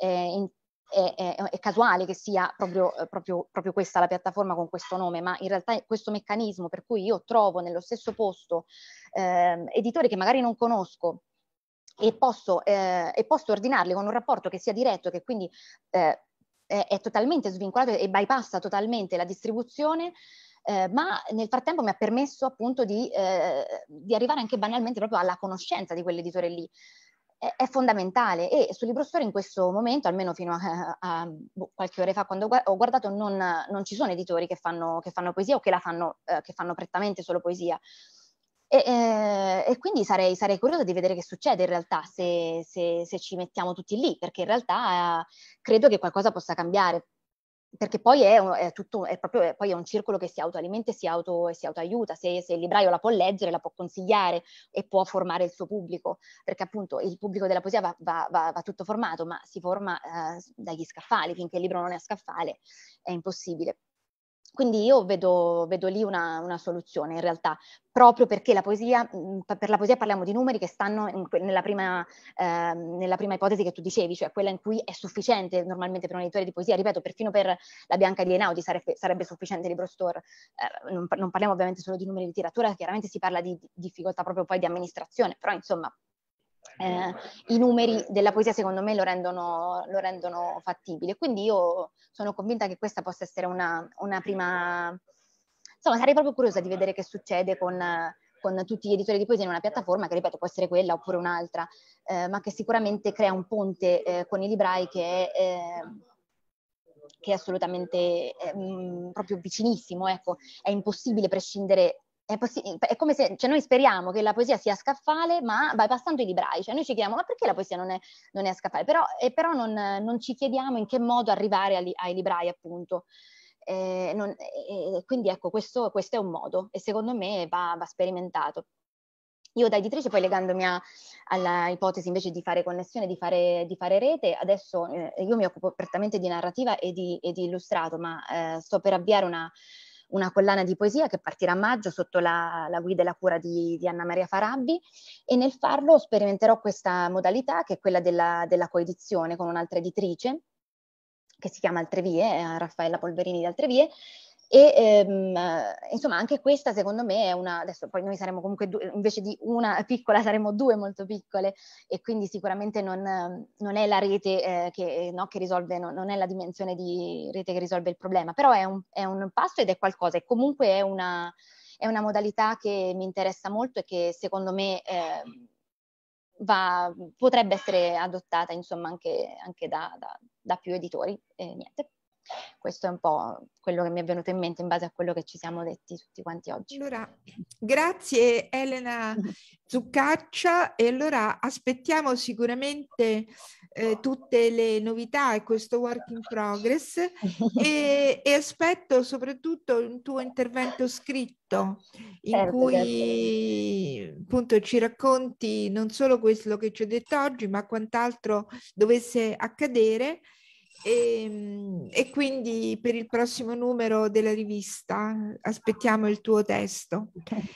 è casuale che sia proprio questa la piattaforma con questo nome, ma in realtà è questo meccanismo per cui io trovo nello stesso posto editori che magari non conosco e posso ordinarli con un rapporto che sia diretto, che quindi è totalmente svincolato e bypassa totalmente la distribuzione. Ma nel frattempo mi ha permesso appunto di arrivare anche banalmente proprio alla conoscenza di quell'editore lì. È fondamentale, e sul Libro Store in questo momento, almeno fino a qualche ora fa quando ho guardato, non ci sono editori che fanno poesia o che fanno prettamente solo poesia. E quindi sarei curiosa di vedere che succede in realtà se ci mettiamo tutti lì, perché in realtà credo che qualcosa possa cambiare. Perché poi è un circolo che si autoalimenta e si autoaiuta. Se il libraio la può leggere, la può consigliare e può formare il suo pubblico, perché appunto il pubblico della poesia va tutto formato, ma si forma dagli scaffali. Finché il libro non è a scaffale è impossibile. Quindi io vedo lì una soluzione in realtà, proprio perché per la poesia parliamo di numeri che stanno nella prima ipotesi che tu dicevi, cioè quella in cui è sufficiente normalmente per un editore di poesia. Ripeto, perfino per la Bianca di Einaudi sarebbe sufficiente il Libro Store. Non parliamo ovviamente solo di numeri di tiratura, chiaramente si parla di difficoltà proprio poi di amministrazione, però insomma i numeri della poesia secondo me lo rendono fattibile. Quindi io sono convinta che questa possa essere una prima... Insomma, sarei proprio curiosa di vedere che succede con tutti gli editori di poesia in una piattaforma che, ripeto, può essere quella oppure un'altra, ma che sicuramente crea un ponte con i librai che è assolutamente proprio vicinissimo. Ecco, è impossibile prescindere. È come se, cioè, noi speriamo che la poesia sia a scaffale, ma bypassando i librai. Cioè noi ci chiediamo, ma perché la poesia non è a scaffale? Però non ci chiediamo in che modo arrivare ai librai, appunto. Quindi ecco, questo è un modo e secondo me va sperimentato. Io da editrice, poi legandomi alla ipotesi invece di fare connessione, di fare rete, adesso io mi occupo prettamente di narrativa e di illustrato, ma sto per avviare una collana di poesia che partirà a maggio sotto la guida e la cura di Anna Maria Farabbi, e nel farlo sperimenterò questa modalità che è quella della coedizione con un'altra editrice che si chiama Altrevie, Raffaella Polverini di Altrevie, e insomma anche questa secondo me è adesso poi noi saremo comunque invece di una piccola saremo due molto piccole, e quindi sicuramente non è la rete che risolve, non è la dimensione di rete che risolve il problema, però è un passo ed è qualcosa, e comunque è una modalità che mi interessa molto e che secondo me potrebbe essere adottata insomma anche da più editori. Niente. Questo è un po' quello che mi è venuto in mente in base a quello che ci siamo detti tutti quanti oggi. Allora, grazie Elena Zuccaccia, e allora aspettiamo sicuramente tutte le novità e questo work in progress e aspetto soprattutto un tuo intervento scritto in cui appunto ci racconti non solo quello che ci ho detto oggi, ma quant'altro dovesse accadere. E quindi per il prossimo numero della rivista aspettiamo il tuo testo.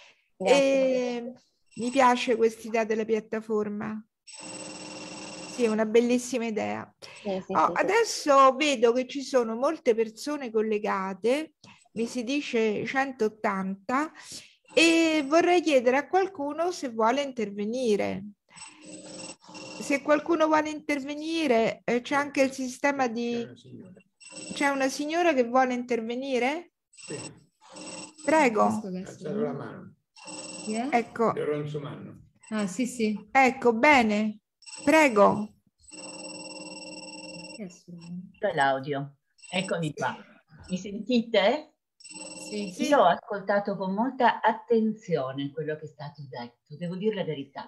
Mi piace questa idea della piattaforma. Sì, è una bellissima idea. Adesso vedo che ci sono molte persone collegate, mi si dice 180, e vorrei chiedere a qualcuno se vuole intervenire. Se qualcuno vuole intervenire, c'è anche il sistema di... C'è una signora che vuole intervenire? Sì. Prego. Alzare la mano. Yeah. Ecco. Lorenzo Manno. Ah, sì, sì. Ecco, bene. Prego. L'audio. Eccomi qua. Mi sentite? Sì. Io ho ascoltato con molta attenzione quello che è stato detto, devo dire la verità.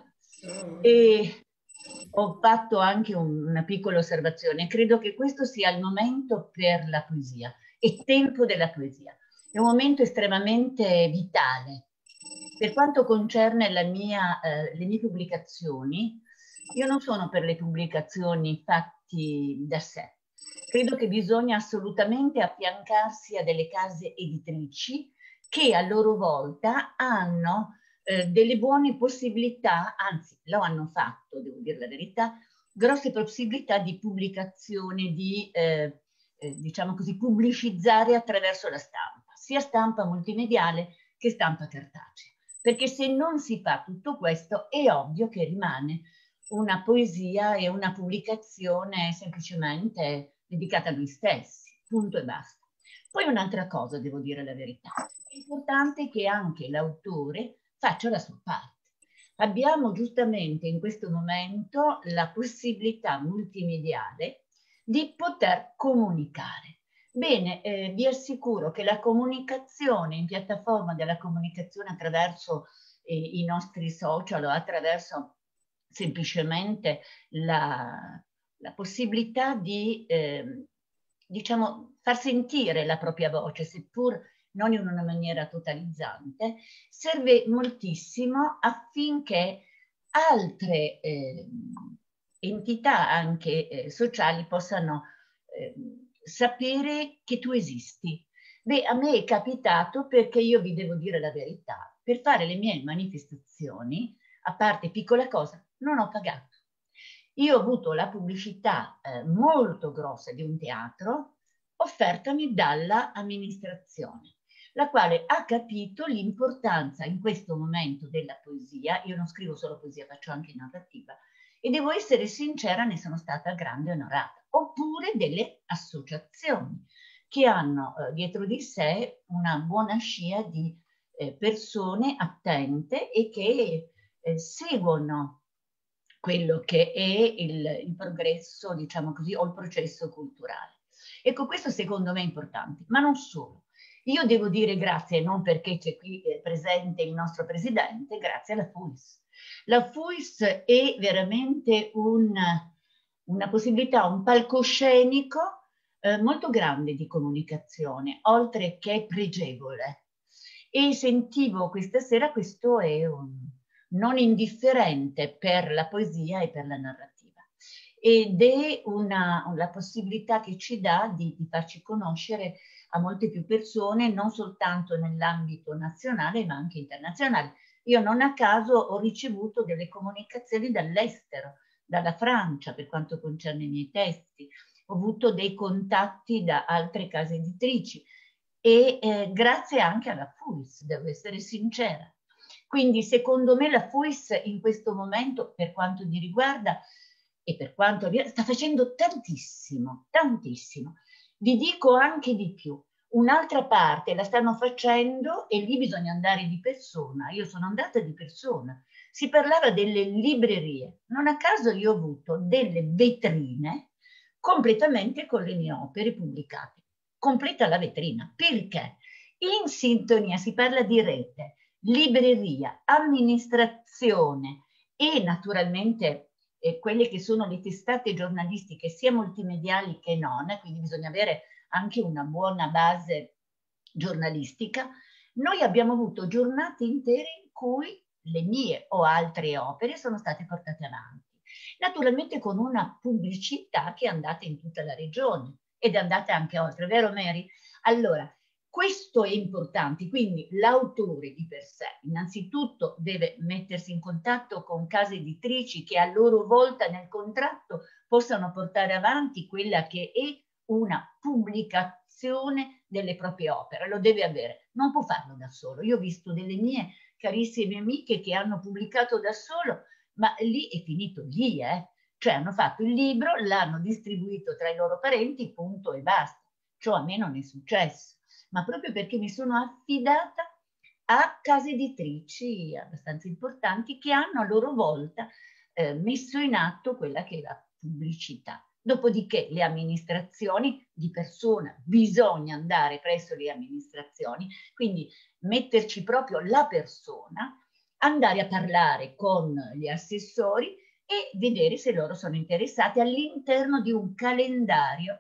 E ho fatto anche una piccola osservazione. Credo che questo sia il momento per la poesia, il tempo della poesia. È un momento estremamente vitale. Per quanto concerne le mie pubblicazioni, io non sono per le pubblicazioni fatti da sé. Credo che bisogna assolutamente affiancarsi a delle case editrici che a loro volta hanno delle buone possibilità, anzi lo hanno fatto, devo dire la verità, grosse possibilità di pubblicazione, di diciamo così, pubblicizzare attraverso la stampa, sia stampa multimediale che stampa cartacea. Perché se non si fa tutto questo è ovvio che rimane una poesia e una pubblicazione semplicemente dedicata a noi stessi, punto e basta. Poi un'altra cosa, devo dire la verità, è importante che anche l'autore faccia la sua parte. Abbiamo giustamente in questo momento la possibilità multimediale di poter comunicare. Bene, vi assicuro che la comunicazione in piattaforma della comunicazione attraverso i nostri social o attraverso semplicemente la possibilità di diciamo, far sentire la propria voce, seppur non in una maniera totalizzante, serve moltissimo affinché altre entità anche sociali possano sapere che tu esisti. Beh, a me è capitato, perché io vi devo dire la verità, per fare le mie manifestazioni, a parte piccola cosa, non ho pagato. Io ho avuto la pubblicità molto grossa di un teatro offertami dall'amministrazione, la quale ha capito l'importanza in questo momento della poesia. Io non scrivo solo poesia, faccio anche narrativa, e devo essere sincera, ne sono stata grande onorata. Oppure delle associazioni che hanno dietro di sé una buona scia di persone attente e che seguono quello che è il progresso, diciamo così, o il processo culturale. Ecco, questo secondo me è importante, ma non solo. Io devo dire grazie, non perché c'è qui presente il nostro presidente, grazie alla FUIS. La FUIS è veramente una possibilità, un palcoscenico molto grande di comunicazione, oltre che pregevole. E sentivo questa sera, questo è un non indifferente per la poesia e per la narrativa. Ed è la possibilità che ci dà di farci conoscere a molte più persone, non soltanto nell'ambito nazionale, ma anche internazionale. Io non a caso ho ricevuto delle comunicazioni dall'estero, dalla Francia, per quanto concerne i miei testi. Ho avuto dei contatti da altre case editrici e grazie anche alla FUIS, devo essere sincera. Quindi secondo me la FUIS in questo momento, per quanto mi riguarda e per quanto sta facendo tantissimo, tantissimo. Vi dico anche di più. Un'altra parte la stanno facendo e lì bisogna andare di persona. Io sono andata di persona. Si parlava delle librerie. Non a caso io ho avuto delle vetrine completamente con le mie opere pubblicate. Completa la vetrina. Perché? In sintonia si parla di rete, libreria, amministrazione e naturalmente quelle che sono le testate giornalistiche sia multimediali che non, quindi bisogna avere anche una buona base giornalistica. Noi abbiamo avuto giornate intere in cui le mie o altre opere sono state portate avanti, naturalmente con una pubblicità che è andata in tutta la regione ed è andata anche oltre, vero Mary? Allora, questo è importante, quindi l'autore di per sé innanzitutto deve mettersi in contatto con case editrici che a loro volta nel contratto possano portare avanti quella che è una pubblicazione delle proprie opere, lo deve avere, non può farlo da solo. Io ho visto delle mie carissime amiche che hanno pubblicato da solo, ma lì è finito lì, cioè hanno fatto il libro, l'hanno distribuito tra i loro parenti, punto e basta. Ciò a me non è successo, ma proprio perché mi sono affidata a case editrici abbastanza importanti che hanno a loro volta messo in atto quella che è la pubblicità. Dopodiché le amministrazioni di persona, bisogna andare presso le amministrazioni, quindi metterci proprio la persona, andare a parlare con gli assessori e vedere se loro sono interessati all'interno di un calendario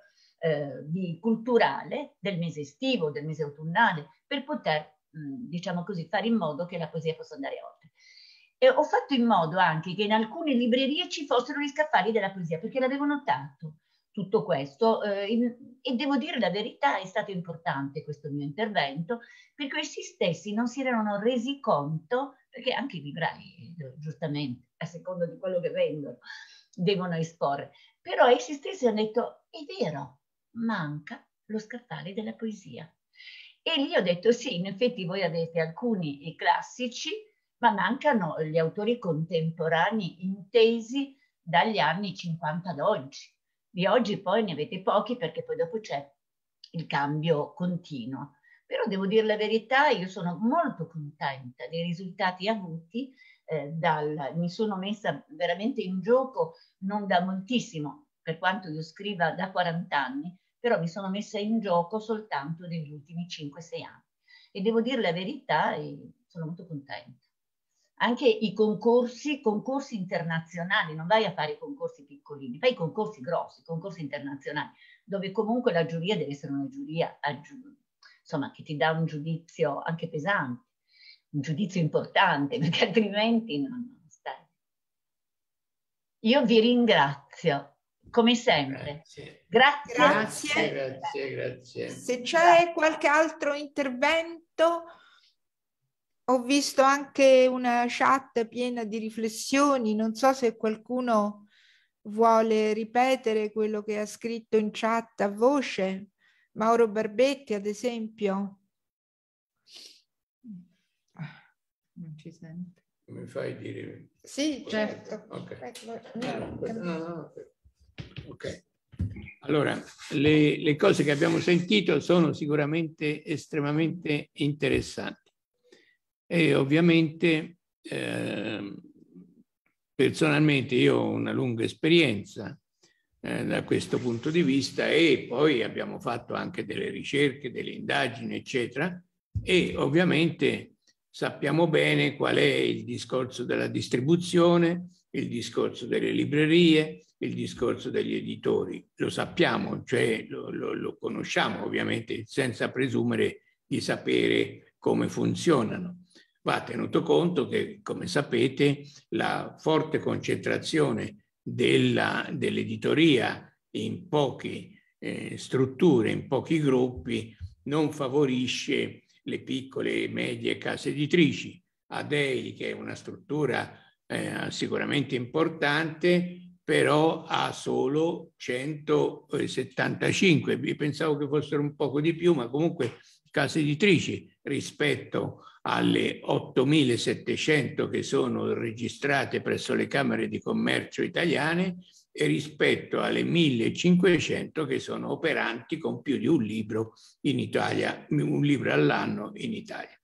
culturale del mese estivo, del mese autunnale, per poter, diciamo così, fare in modo che la poesia possa andare oltre. E ho fatto in modo anche che in alcune librerie ci fossero gli scaffali della poesia, perché l'avevo notato tutto questo e devo dire la verità, è stato importante questo mio intervento, perché essi stessi non si erano resi conto, perché anche i librai, giustamente, a seconda di quello che vendono, devono esporre, però essi stessi hanno detto, è vero, manca lo scaffale della poesia. E lì ho detto, sì, in effetti voi avete alcuni classici, ma mancano gli autori contemporanei intesi dagli anni 50 ad oggi. Di oggi poi ne avete pochi perché poi dopo c'è il cambio continuo. Però devo dire la verità, io sono molto contenta dei risultati avuti, mi sono messa veramente in gioco non da moltissimo, per quanto io scriva da 40 anni, però mi sono messa in gioco soltanto negli ultimi 5-6 anni. E devo dire la verità, sono molto contenta. Anche i concorsi internazionali, non vai a fare i concorsi piccolini, fai i concorsi grossi, concorsi internazionali, dove comunque la giuria deve essere una giuria, insomma, che ti dà un giudizio anche pesante, un giudizio importante, perché altrimenti non stai. Io vi ringrazio, come sempre. Grazie. Se c'è qualche altro intervento... Ho visto anche una chat piena di riflessioni, non so se qualcuno vuole ripetere quello che ha scritto in chat a voce. Mauro Barbetti, ad esempio. Non ci sente. Mi fai dire? Sì, certo. Okay. Ok. Allora, le cose che abbiamo sentito sono sicuramente estremamente interessanti. E ovviamente personalmente io ho una lunga esperienza da questo punto di vista e poi abbiamo fatto anche delle ricerche, delle indagini, eccetera, e ovviamente sappiamo bene qual è il discorso della distribuzione, il discorso delle librerie, il discorso degli editori, lo sappiamo, cioè lo conosciamo ovviamente senza presumere di sapere come funzionano. Va tenuto conto che, come sapete, la forte concentrazione dell'editoria in poche strutture, in pochi gruppi, non favorisce le piccole e medie case editrici. Adei, che è una struttura sicuramente importante, però ha solo 175, pensavo che fossero un poco di più, ma comunque case editrici rispetto alle 8.700 che sono registrate presso le Camere di Commercio italiane e rispetto alle 1.500 che sono operanti con più di un libro in Italia, un libro all'anno in Italia.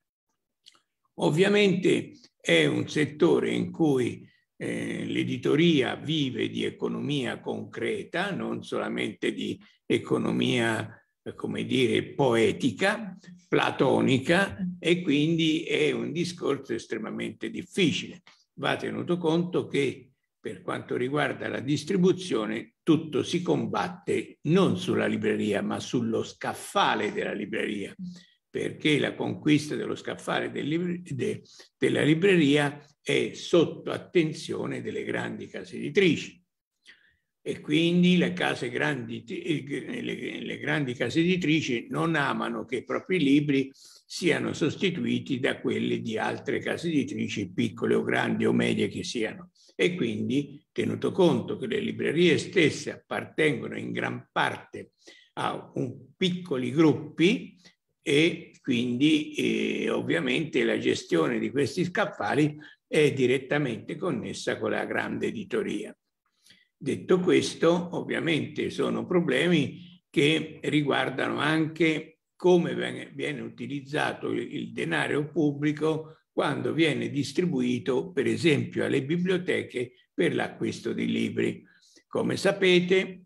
Ovviamente è un settore in cui l'editoria vive di economia concreta, non solamente di economia, come dire, poetica, platonica, e quindi è un discorso estremamente difficile. Va tenuto conto che per quanto riguarda la distribuzione tutto si combatte non sulla libreria ma sullo scaffale della libreria, perché la conquista dello scaffale della libreria è sotto attenzione delle grandi case editrici e quindi le grandi case editrici non amano che i propri libri siano sostituiti da quelli di altre case editrici, piccole o grandi o medie che siano. E quindi, tenuto conto che le librerie stesse appartengono in gran parte a piccoli gruppi, e quindi ovviamente la gestione di questi scaffali è direttamente connessa con la grande editoria. Detto questo, ovviamente sono problemi che riguardano anche come viene utilizzato il denaro pubblico quando viene distribuito, per esempio, alle biblioteche per l'acquisto di libri. Come sapete,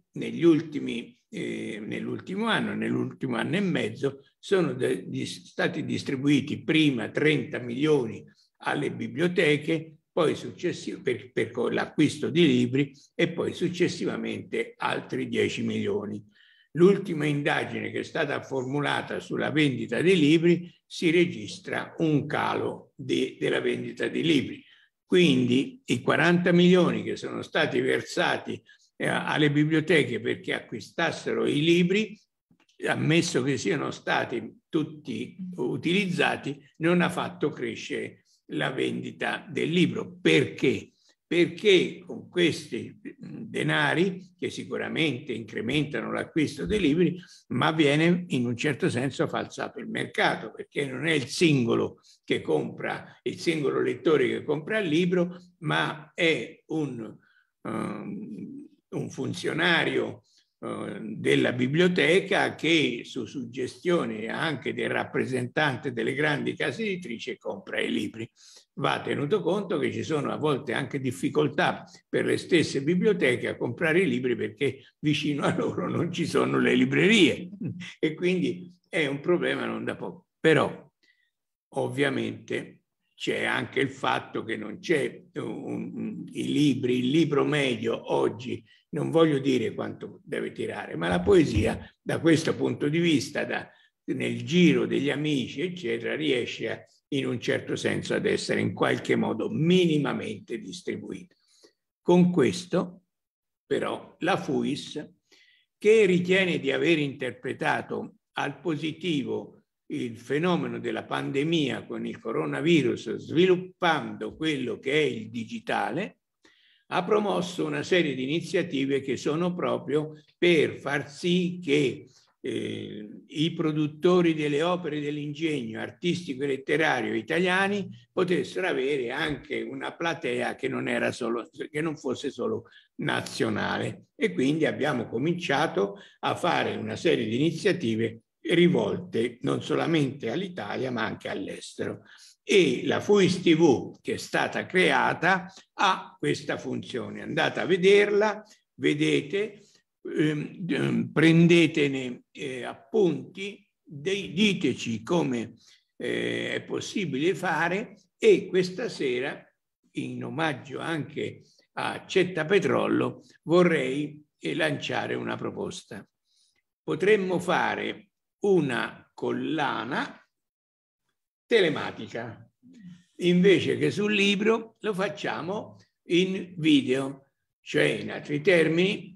nell'ultimo anno e mezzo, sono stati distribuiti prima 30 milioni alle biblioteche, poi per l'acquisto di libri e poi successivamente altri 10 milioni. L'ultima indagine che è stata formulata sulla vendita dei libri si registra un calo della vendita di libri. Quindi i 40 milioni che sono stati versati alle biblioteche perché acquistassero i libri, ammesso che siano stati tutti utilizzati, non ha fatto crescere la vendita del libro. Perché? Perché con questi denari, che sicuramente incrementano l'acquisto dei libri, ma viene in un certo senso falsato il mercato, perché non è il singolo che compra, il singolo lettore che compra il libro, ma è un funzionario della biblioteca che su suggestione anche del rappresentante delle grandi case editrici compra i libri. Va tenuto conto che ci sono a volte anche difficoltà per le stesse biblioteche a comprare i libri perché vicino a loro non ci sono le librerie e quindi è un problema non da poco. Però ovviamente c'è anche il fatto che non c'è il libro medio oggi, non voglio dire quanto deve tirare, ma la poesia da questo punto di vista, nel giro degli amici, eccetera, riesce in un certo senso ad essere in qualche modo minimamente distribuita. Con questo, però, la FUIS, che ritiene di aver interpretato al positivo il fenomeno della pandemia con il coronavirus, sviluppando quello che è il digitale, ha promosso una serie di iniziative che sono proprio per far sì che i produttori delle opere dell'ingegno artistico e letterario italiani potessero avere anche una platea che non fosse solo nazionale. E quindi abbiamo cominciato a fare una serie di iniziative rivolte non solamente all'Italia ma anche all'estero. E la FUIS TV che è stata creata ha questa funzione. Andate a vederla, vedete, prendetene appunti, diteci come è possibile fare, e questa sera, in omaggio anche a Cetta Petrollo, vorrei lanciare una proposta. Potremmo fare una collana telematica, invece che sul libro lo facciamo in video, cioè in altri termini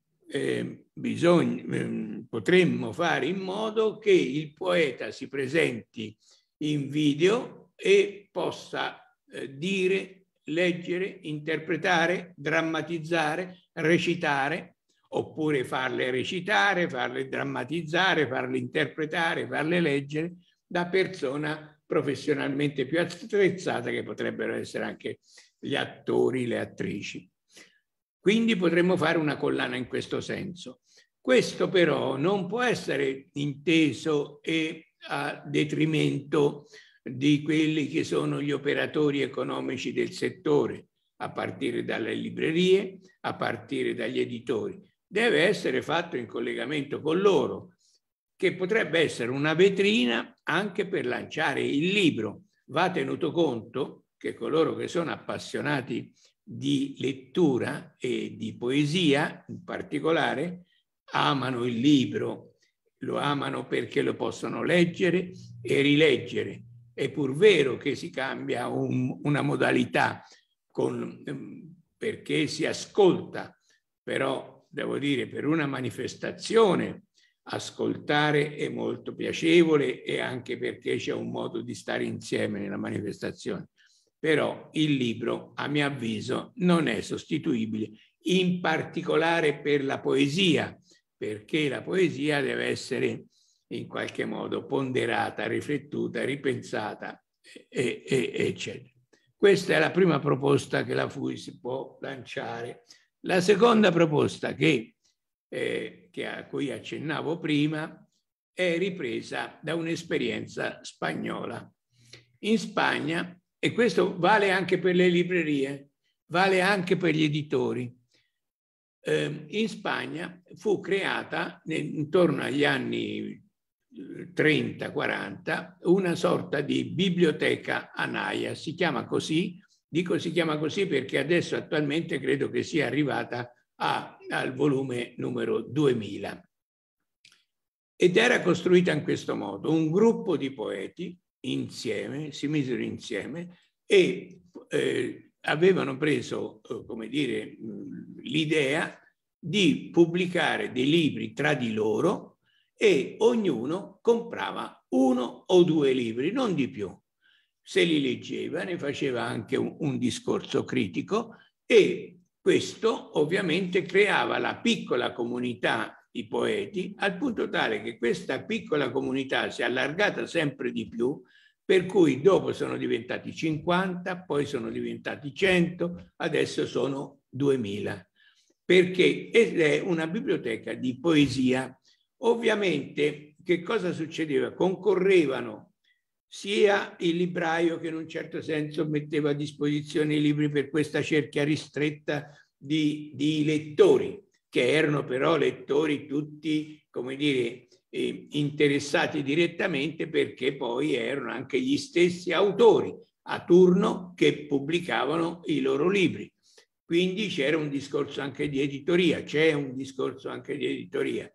potremmo fare in modo che il poeta si presenti in video e possa dire, leggere, interpretare, drammatizzare, recitare, oppure farle recitare, farle drammatizzare, farle interpretare, farle leggere da persona professionalmente più attrezzata, che potrebbero essere anche gli attori, le attrici. Quindi potremmo fare una collana in questo senso. Questo però non può essere inteso a detrimento di quelli che sono gli operatori economici del settore, a partire dalle librerie, a partire dagli editori. Deve essere fatto in collegamento con loro, che potrebbe essere una vetrina anche per lanciare il libro. Va tenuto conto che coloro che sono appassionati di lettura e di poesia in particolare amano il libro, lo amano perché lo possono leggere e rileggere. È pur vero che si cambia una modalità perché si ascolta, però devo dire, per una manifestazione ascoltare è molto piacevole, e anche perché c'è un modo di stare insieme nella manifestazione. Però il libro, a mio avviso, non è sostituibile, in particolare per la poesia, perché la poesia deve essere in qualche modo ponderata, riflettuta, ripensata, eccetera. Questa è la prima proposta che la FUIS può lanciare. La seconda proposta a cui accennavo prima è ripresa da un'esperienza spagnola. In Spagna, e questo vale anche per le librerie, vale anche per gli editori, in Spagna fu creata intorno agli anni 30-40 una sorta di biblioteca Anaia. Si chiama così, dico si chiama così perché adesso attualmente credo che sia arrivata al volume numero 2000. Ed era costruita in questo modo: un gruppo di poeti insieme, si misero insieme e avevano preso, come dire, l'idea di pubblicare dei libri tra di loro, e ognuno comprava 1 o 2 libri, non di più. Se li leggeva, ne faceva anche un discorso critico, e questo ovviamente creava la piccola comunità di poeti, al punto tale che questa piccola comunità si è allargata sempre di più, per cui dopo sono diventati 50, poi sono diventati 100, adesso sono 2000, perché è una biblioteca di poesia. Ovviamente che cosa succedeva? Concorrevano sia il libraio, che in un certo senso metteva a disposizione i libri per questa cerchia ristretta di lettori, che erano però lettori tutti, come dire, interessati direttamente, perché poi erano anche gli stessi autori a turno che pubblicavano i loro libri. Quindi c'era un discorso anche di editoria, c'è un discorso anche di editoria.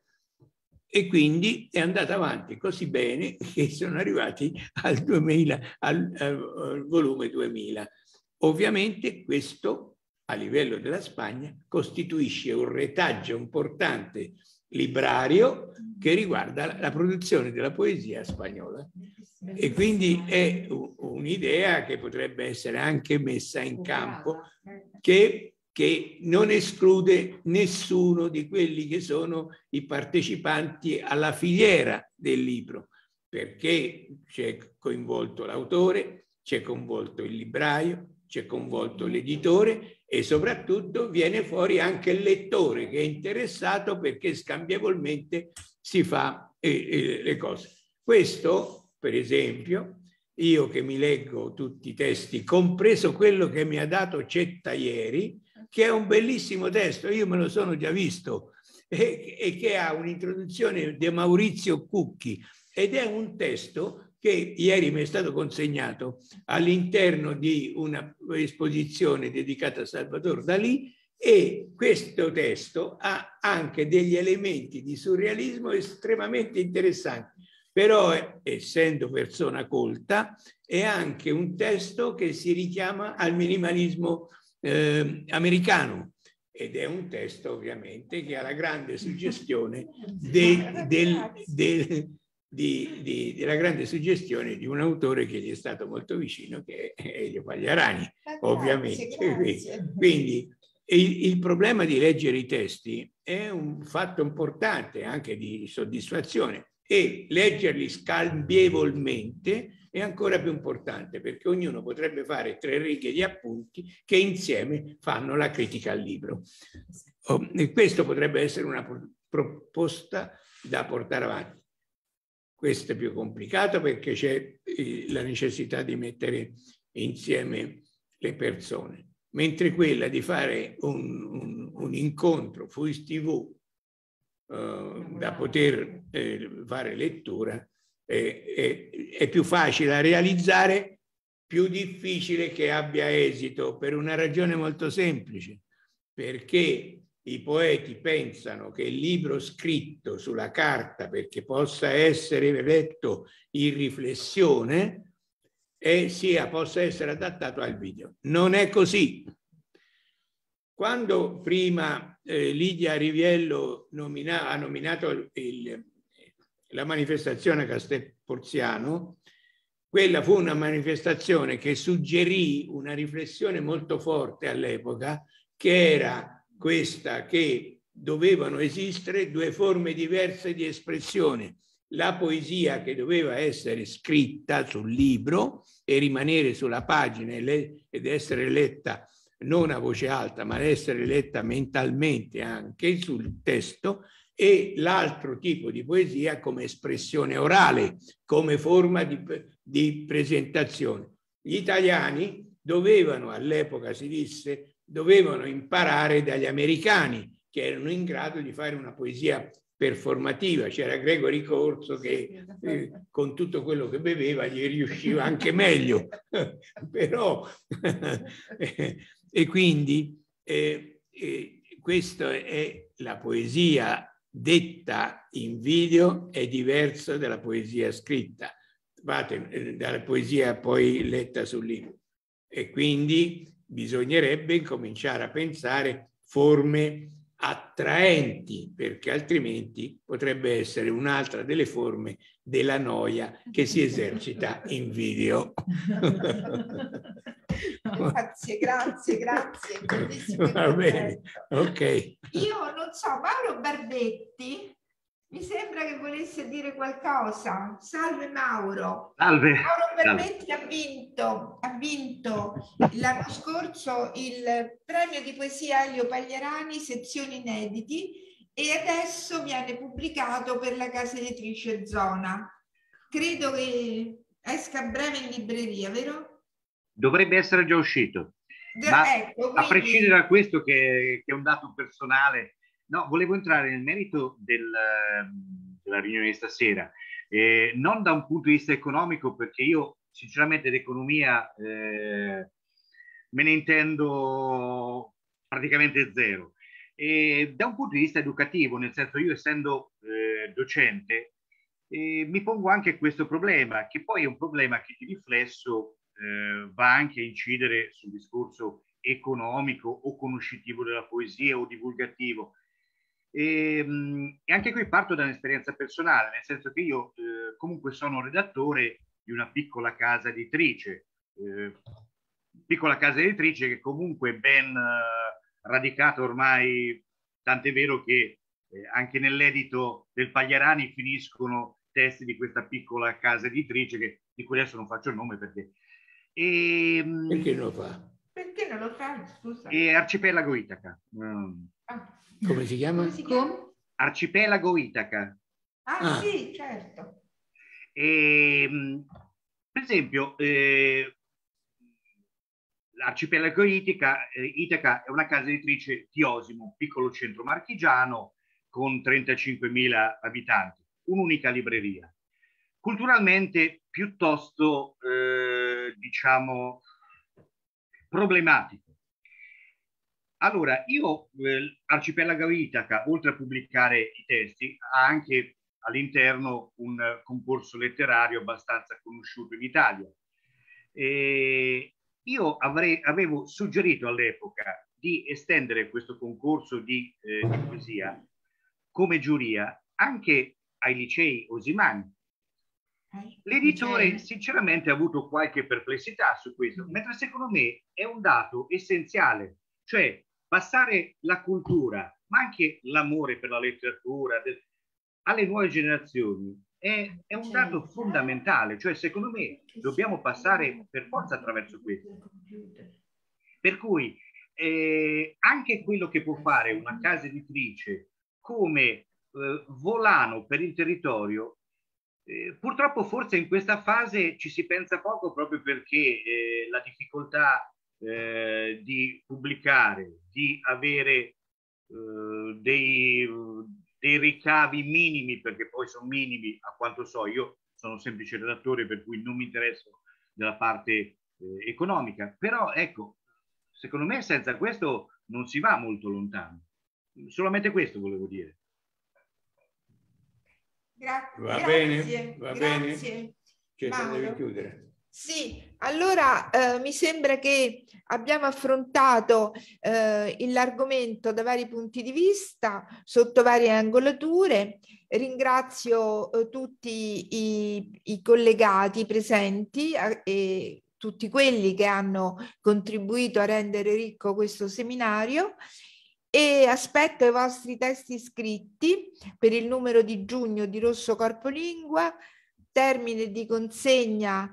E quindi è andata avanti così bene che sono arrivati al 2000, al volume 2000. Ovviamente questo, a livello della Spagna, costituisce un retaggio importante librario che riguarda la produzione della poesia spagnola. E quindi è un'idea che potrebbe essere anche messa in campo, che non esclude nessuno di quelli che sono i partecipanti alla filiera del libro, perché c'è coinvolto l'autore, c'è coinvolto il libraio, c'è coinvolto l'editore, e soprattutto viene fuori anche il lettore, che è interessato, perché scambievolmente si fa le cose. Questo, per esempio, io che mi leggo tutti i testi, compreso quello che mi ha dato Cetta ieri, che è un bellissimo testo, io me lo sono già visto, e che ha un'introduzione di Maurizio Cucchi, ed è un testo che ieri mi è stato consegnato all'interno di una esposizione dedicata a Salvador Dalì, e questo testo ha anche degli elementi di surrealismo estremamente interessanti, però essendo persona colta è anche un testo che si richiama al minimalismo americano, ed è un testo ovviamente che ha la grande suggestione della grande suggestione di un autore che gli è stato molto vicino, che è Elio Pagliarani, ovviamente. Grazie. Quindi il problema di leggere i testi è un fatto importante anche di soddisfazione, e leggerli scambievolmente è ancora più importante, perché ognuno potrebbe fare 3 righe di appunti che insieme fanno la critica al libro. E questo potrebbe essere una proposta da portare avanti. Questo è più complicato perché c'è la necessità di mettere insieme le persone, mentre quella di fare un incontro FUIS TV da poter fare lettura è più facile da realizzare, più difficile che abbia esito, per una ragione molto semplice, perché i poeti pensano che il libro scritto sulla carta, perché possa essere letto in riflessione, possa essere adattato al video. Non è così. Quando prima Lidia Riviello ha nominato la manifestazione a Castel Porziano, quella fu una manifestazione che suggerì una riflessione molto forte all'epoca, che era questa, che dovevano esistere 2 forme diverse di espressione: la poesia, che doveva essere scritta sul libro e rimanere sulla pagina ed essere letta non a voce alta, ma essere letta mentalmente anche sul testo, e l'altro tipo di poesia come espressione orale, come forma di presentazione. Gli italiani dovevano, all'epoca si disse, dovevano imparare dagli americani, che erano in grado di fare una poesia performativa. C'era Gregory Corso che con tutto quello che beveva gli riusciva anche meglio. Però e quindi questa è la poesia detta in video, è diverso dalla poesia scritta, dalla poesia poi letta sul libro, e quindi bisognerebbe cominciare a pensare forme attraenti, perché altrimenti potrebbe essere un'altra delle forme della noia che si esercita in video. Grazie. Va bene, ok. Io non so, Mauro Barbetti mi sembra che volesse dire qualcosa. Salve Mauro. Salve. Mauro Barbetti ha vinto l'anno scorso il premio di poesia Elio Pagliarani, sezioni inediti, e adesso viene pubblicato per la casa editrice Zona. Credo che esca a breve in libreria, vero? Dovrebbe essere già uscito. Ma ecco, a prescindere da questo, che è un dato personale, no, volevo entrare nel merito della riunione di stasera, non da un punto di vista economico, perché io sinceramente d'economia me ne intendo praticamente zero, e da un punto di vista educativo, nel senso, io essendo docente mi pongo anche questo problema, che poi è un problema che di riflesso va anche a incidere sul discorso economico o conoscitivo della poesia o divulgativo. E anche qui parto da un'esperienza personale, nel senso che io comunque sono redattore di una piccola casa editrice che comunque è ben radicata ormai, tant'è vero che anche nell'edito del Pagliarani finiscono testi di questa piccola casa editrice, di cui adesso non faccio il nome perché... Perché non lo fa? Perché non lo fa? Scusa. E Arcipelago Itaca. Come si chiama? Arcipelago Itaca. Sì, certo. Per esempio, l'Arcipelago Itaca è una casa editrice di Osimo, un piccolo centro marchigiano con 35.000 abitanti, un'unica libreria. culturalmente piuttosto, diciamo, problematico. Allora, io, Arcipelago Itaca, oltre a pubblicare i testi, ha anche all'interno un concorso letterario abbastanza conosciuto in Italia. E io avevo suggerito all'epoca di estendere questo concorso di poesia come giuria anche ai licei osimani. L'editore sinceramente ha avuto qualche perplessità su questo, mentre secondo me è un dato essenziale, cioè passare la cultura, ma anche l'amore per la letteratura alle nuove generazioni è un dato fondamentale, cioè secondo me dobbiamo passare per forza attraverso questo. Per cui anche quello che può fare una casa editrice come volano per il territorio, purtroppo forse in questa fase ci si pensa poco, proprio perché la difficoltà di pubblicare, di avere dei ricavi minimi, perché poi sono minimi a quanto so, io sono semplice redattore per cui non mi interesso della parte economica, però ecco, secondo me senza questo non si va molto lontano. Solamente questo volevo dire. Va bene, va bene. Cioè, devi chiudere. Sì, allora mi sembra che abbiamo affrontato l'argomento da vari punti di vista, sotto varie angolature. Ringrazio tutti i collegati presenti e tutti quelli che hanno contribuito a rendere ricco questo seminario, e aspetto i vostri testi scritti per il numero di giugno di Rosso Corpo Lingua. Termine di consegna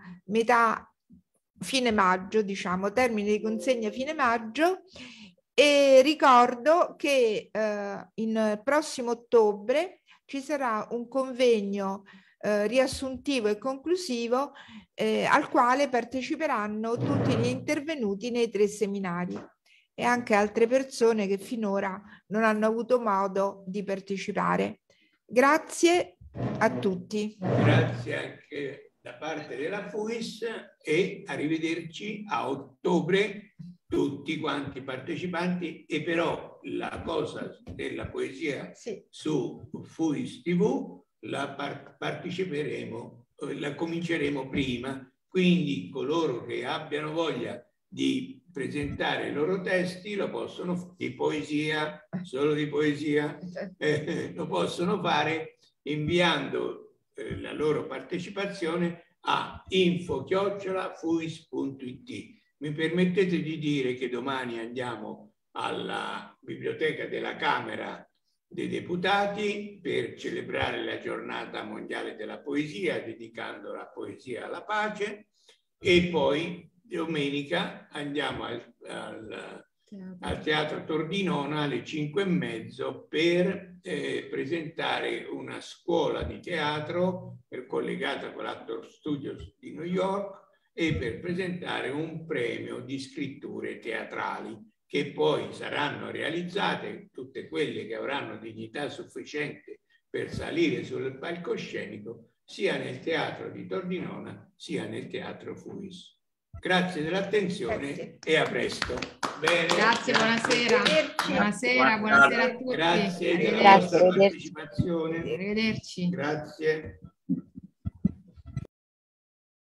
fine maggio, diciamo, termine di consegna fine maggio, e ricordo che in prossimo ottobre ci sarà un convegno riassuntivo e conclusivo al quale parteciperanno tutti gli intervenuti nei 3 seminari e anche altre persone che finora non hanno avuto modo di partecipare. Grazie a tutti. Grazie anche da parte della FUIS e arrivederci a ottobre tutti quanti partecipanti. E però la cosa della poesia su FUIS TV parteciperemo, la cominceremo prima, quindi coloro che abbiano voglia di presentare i loro testi lo possono, di poesia, solo di poesia, lo possono fare inviando la loro partecipazione a info@fuis.it. Mi permettete di dire che domani andiamo alla Biblioteca della Camera dei Deputati per celebrare la giornata mondiale della poesia, dedicando la poesia alla pace, e poi domenica andiamo al Teatro Tordinona alle 5:30 per presentare una scuola di teatro collegata con l'Actor Studios di New York e per presentare un premio di scritture teatrali che poi saranno realizzate, tutte quelle che avranno dignità sufficiente per salire sul palcoscenico, sia nel Teatro di Tordinona sia nel Teatro FUIS. Grazie dell'attenzione e a presto. Bene, grazie, buonasera. Buonasera, buonasera a tutti. Grazie della vostra partecipazione. Arrivederci. Grazie.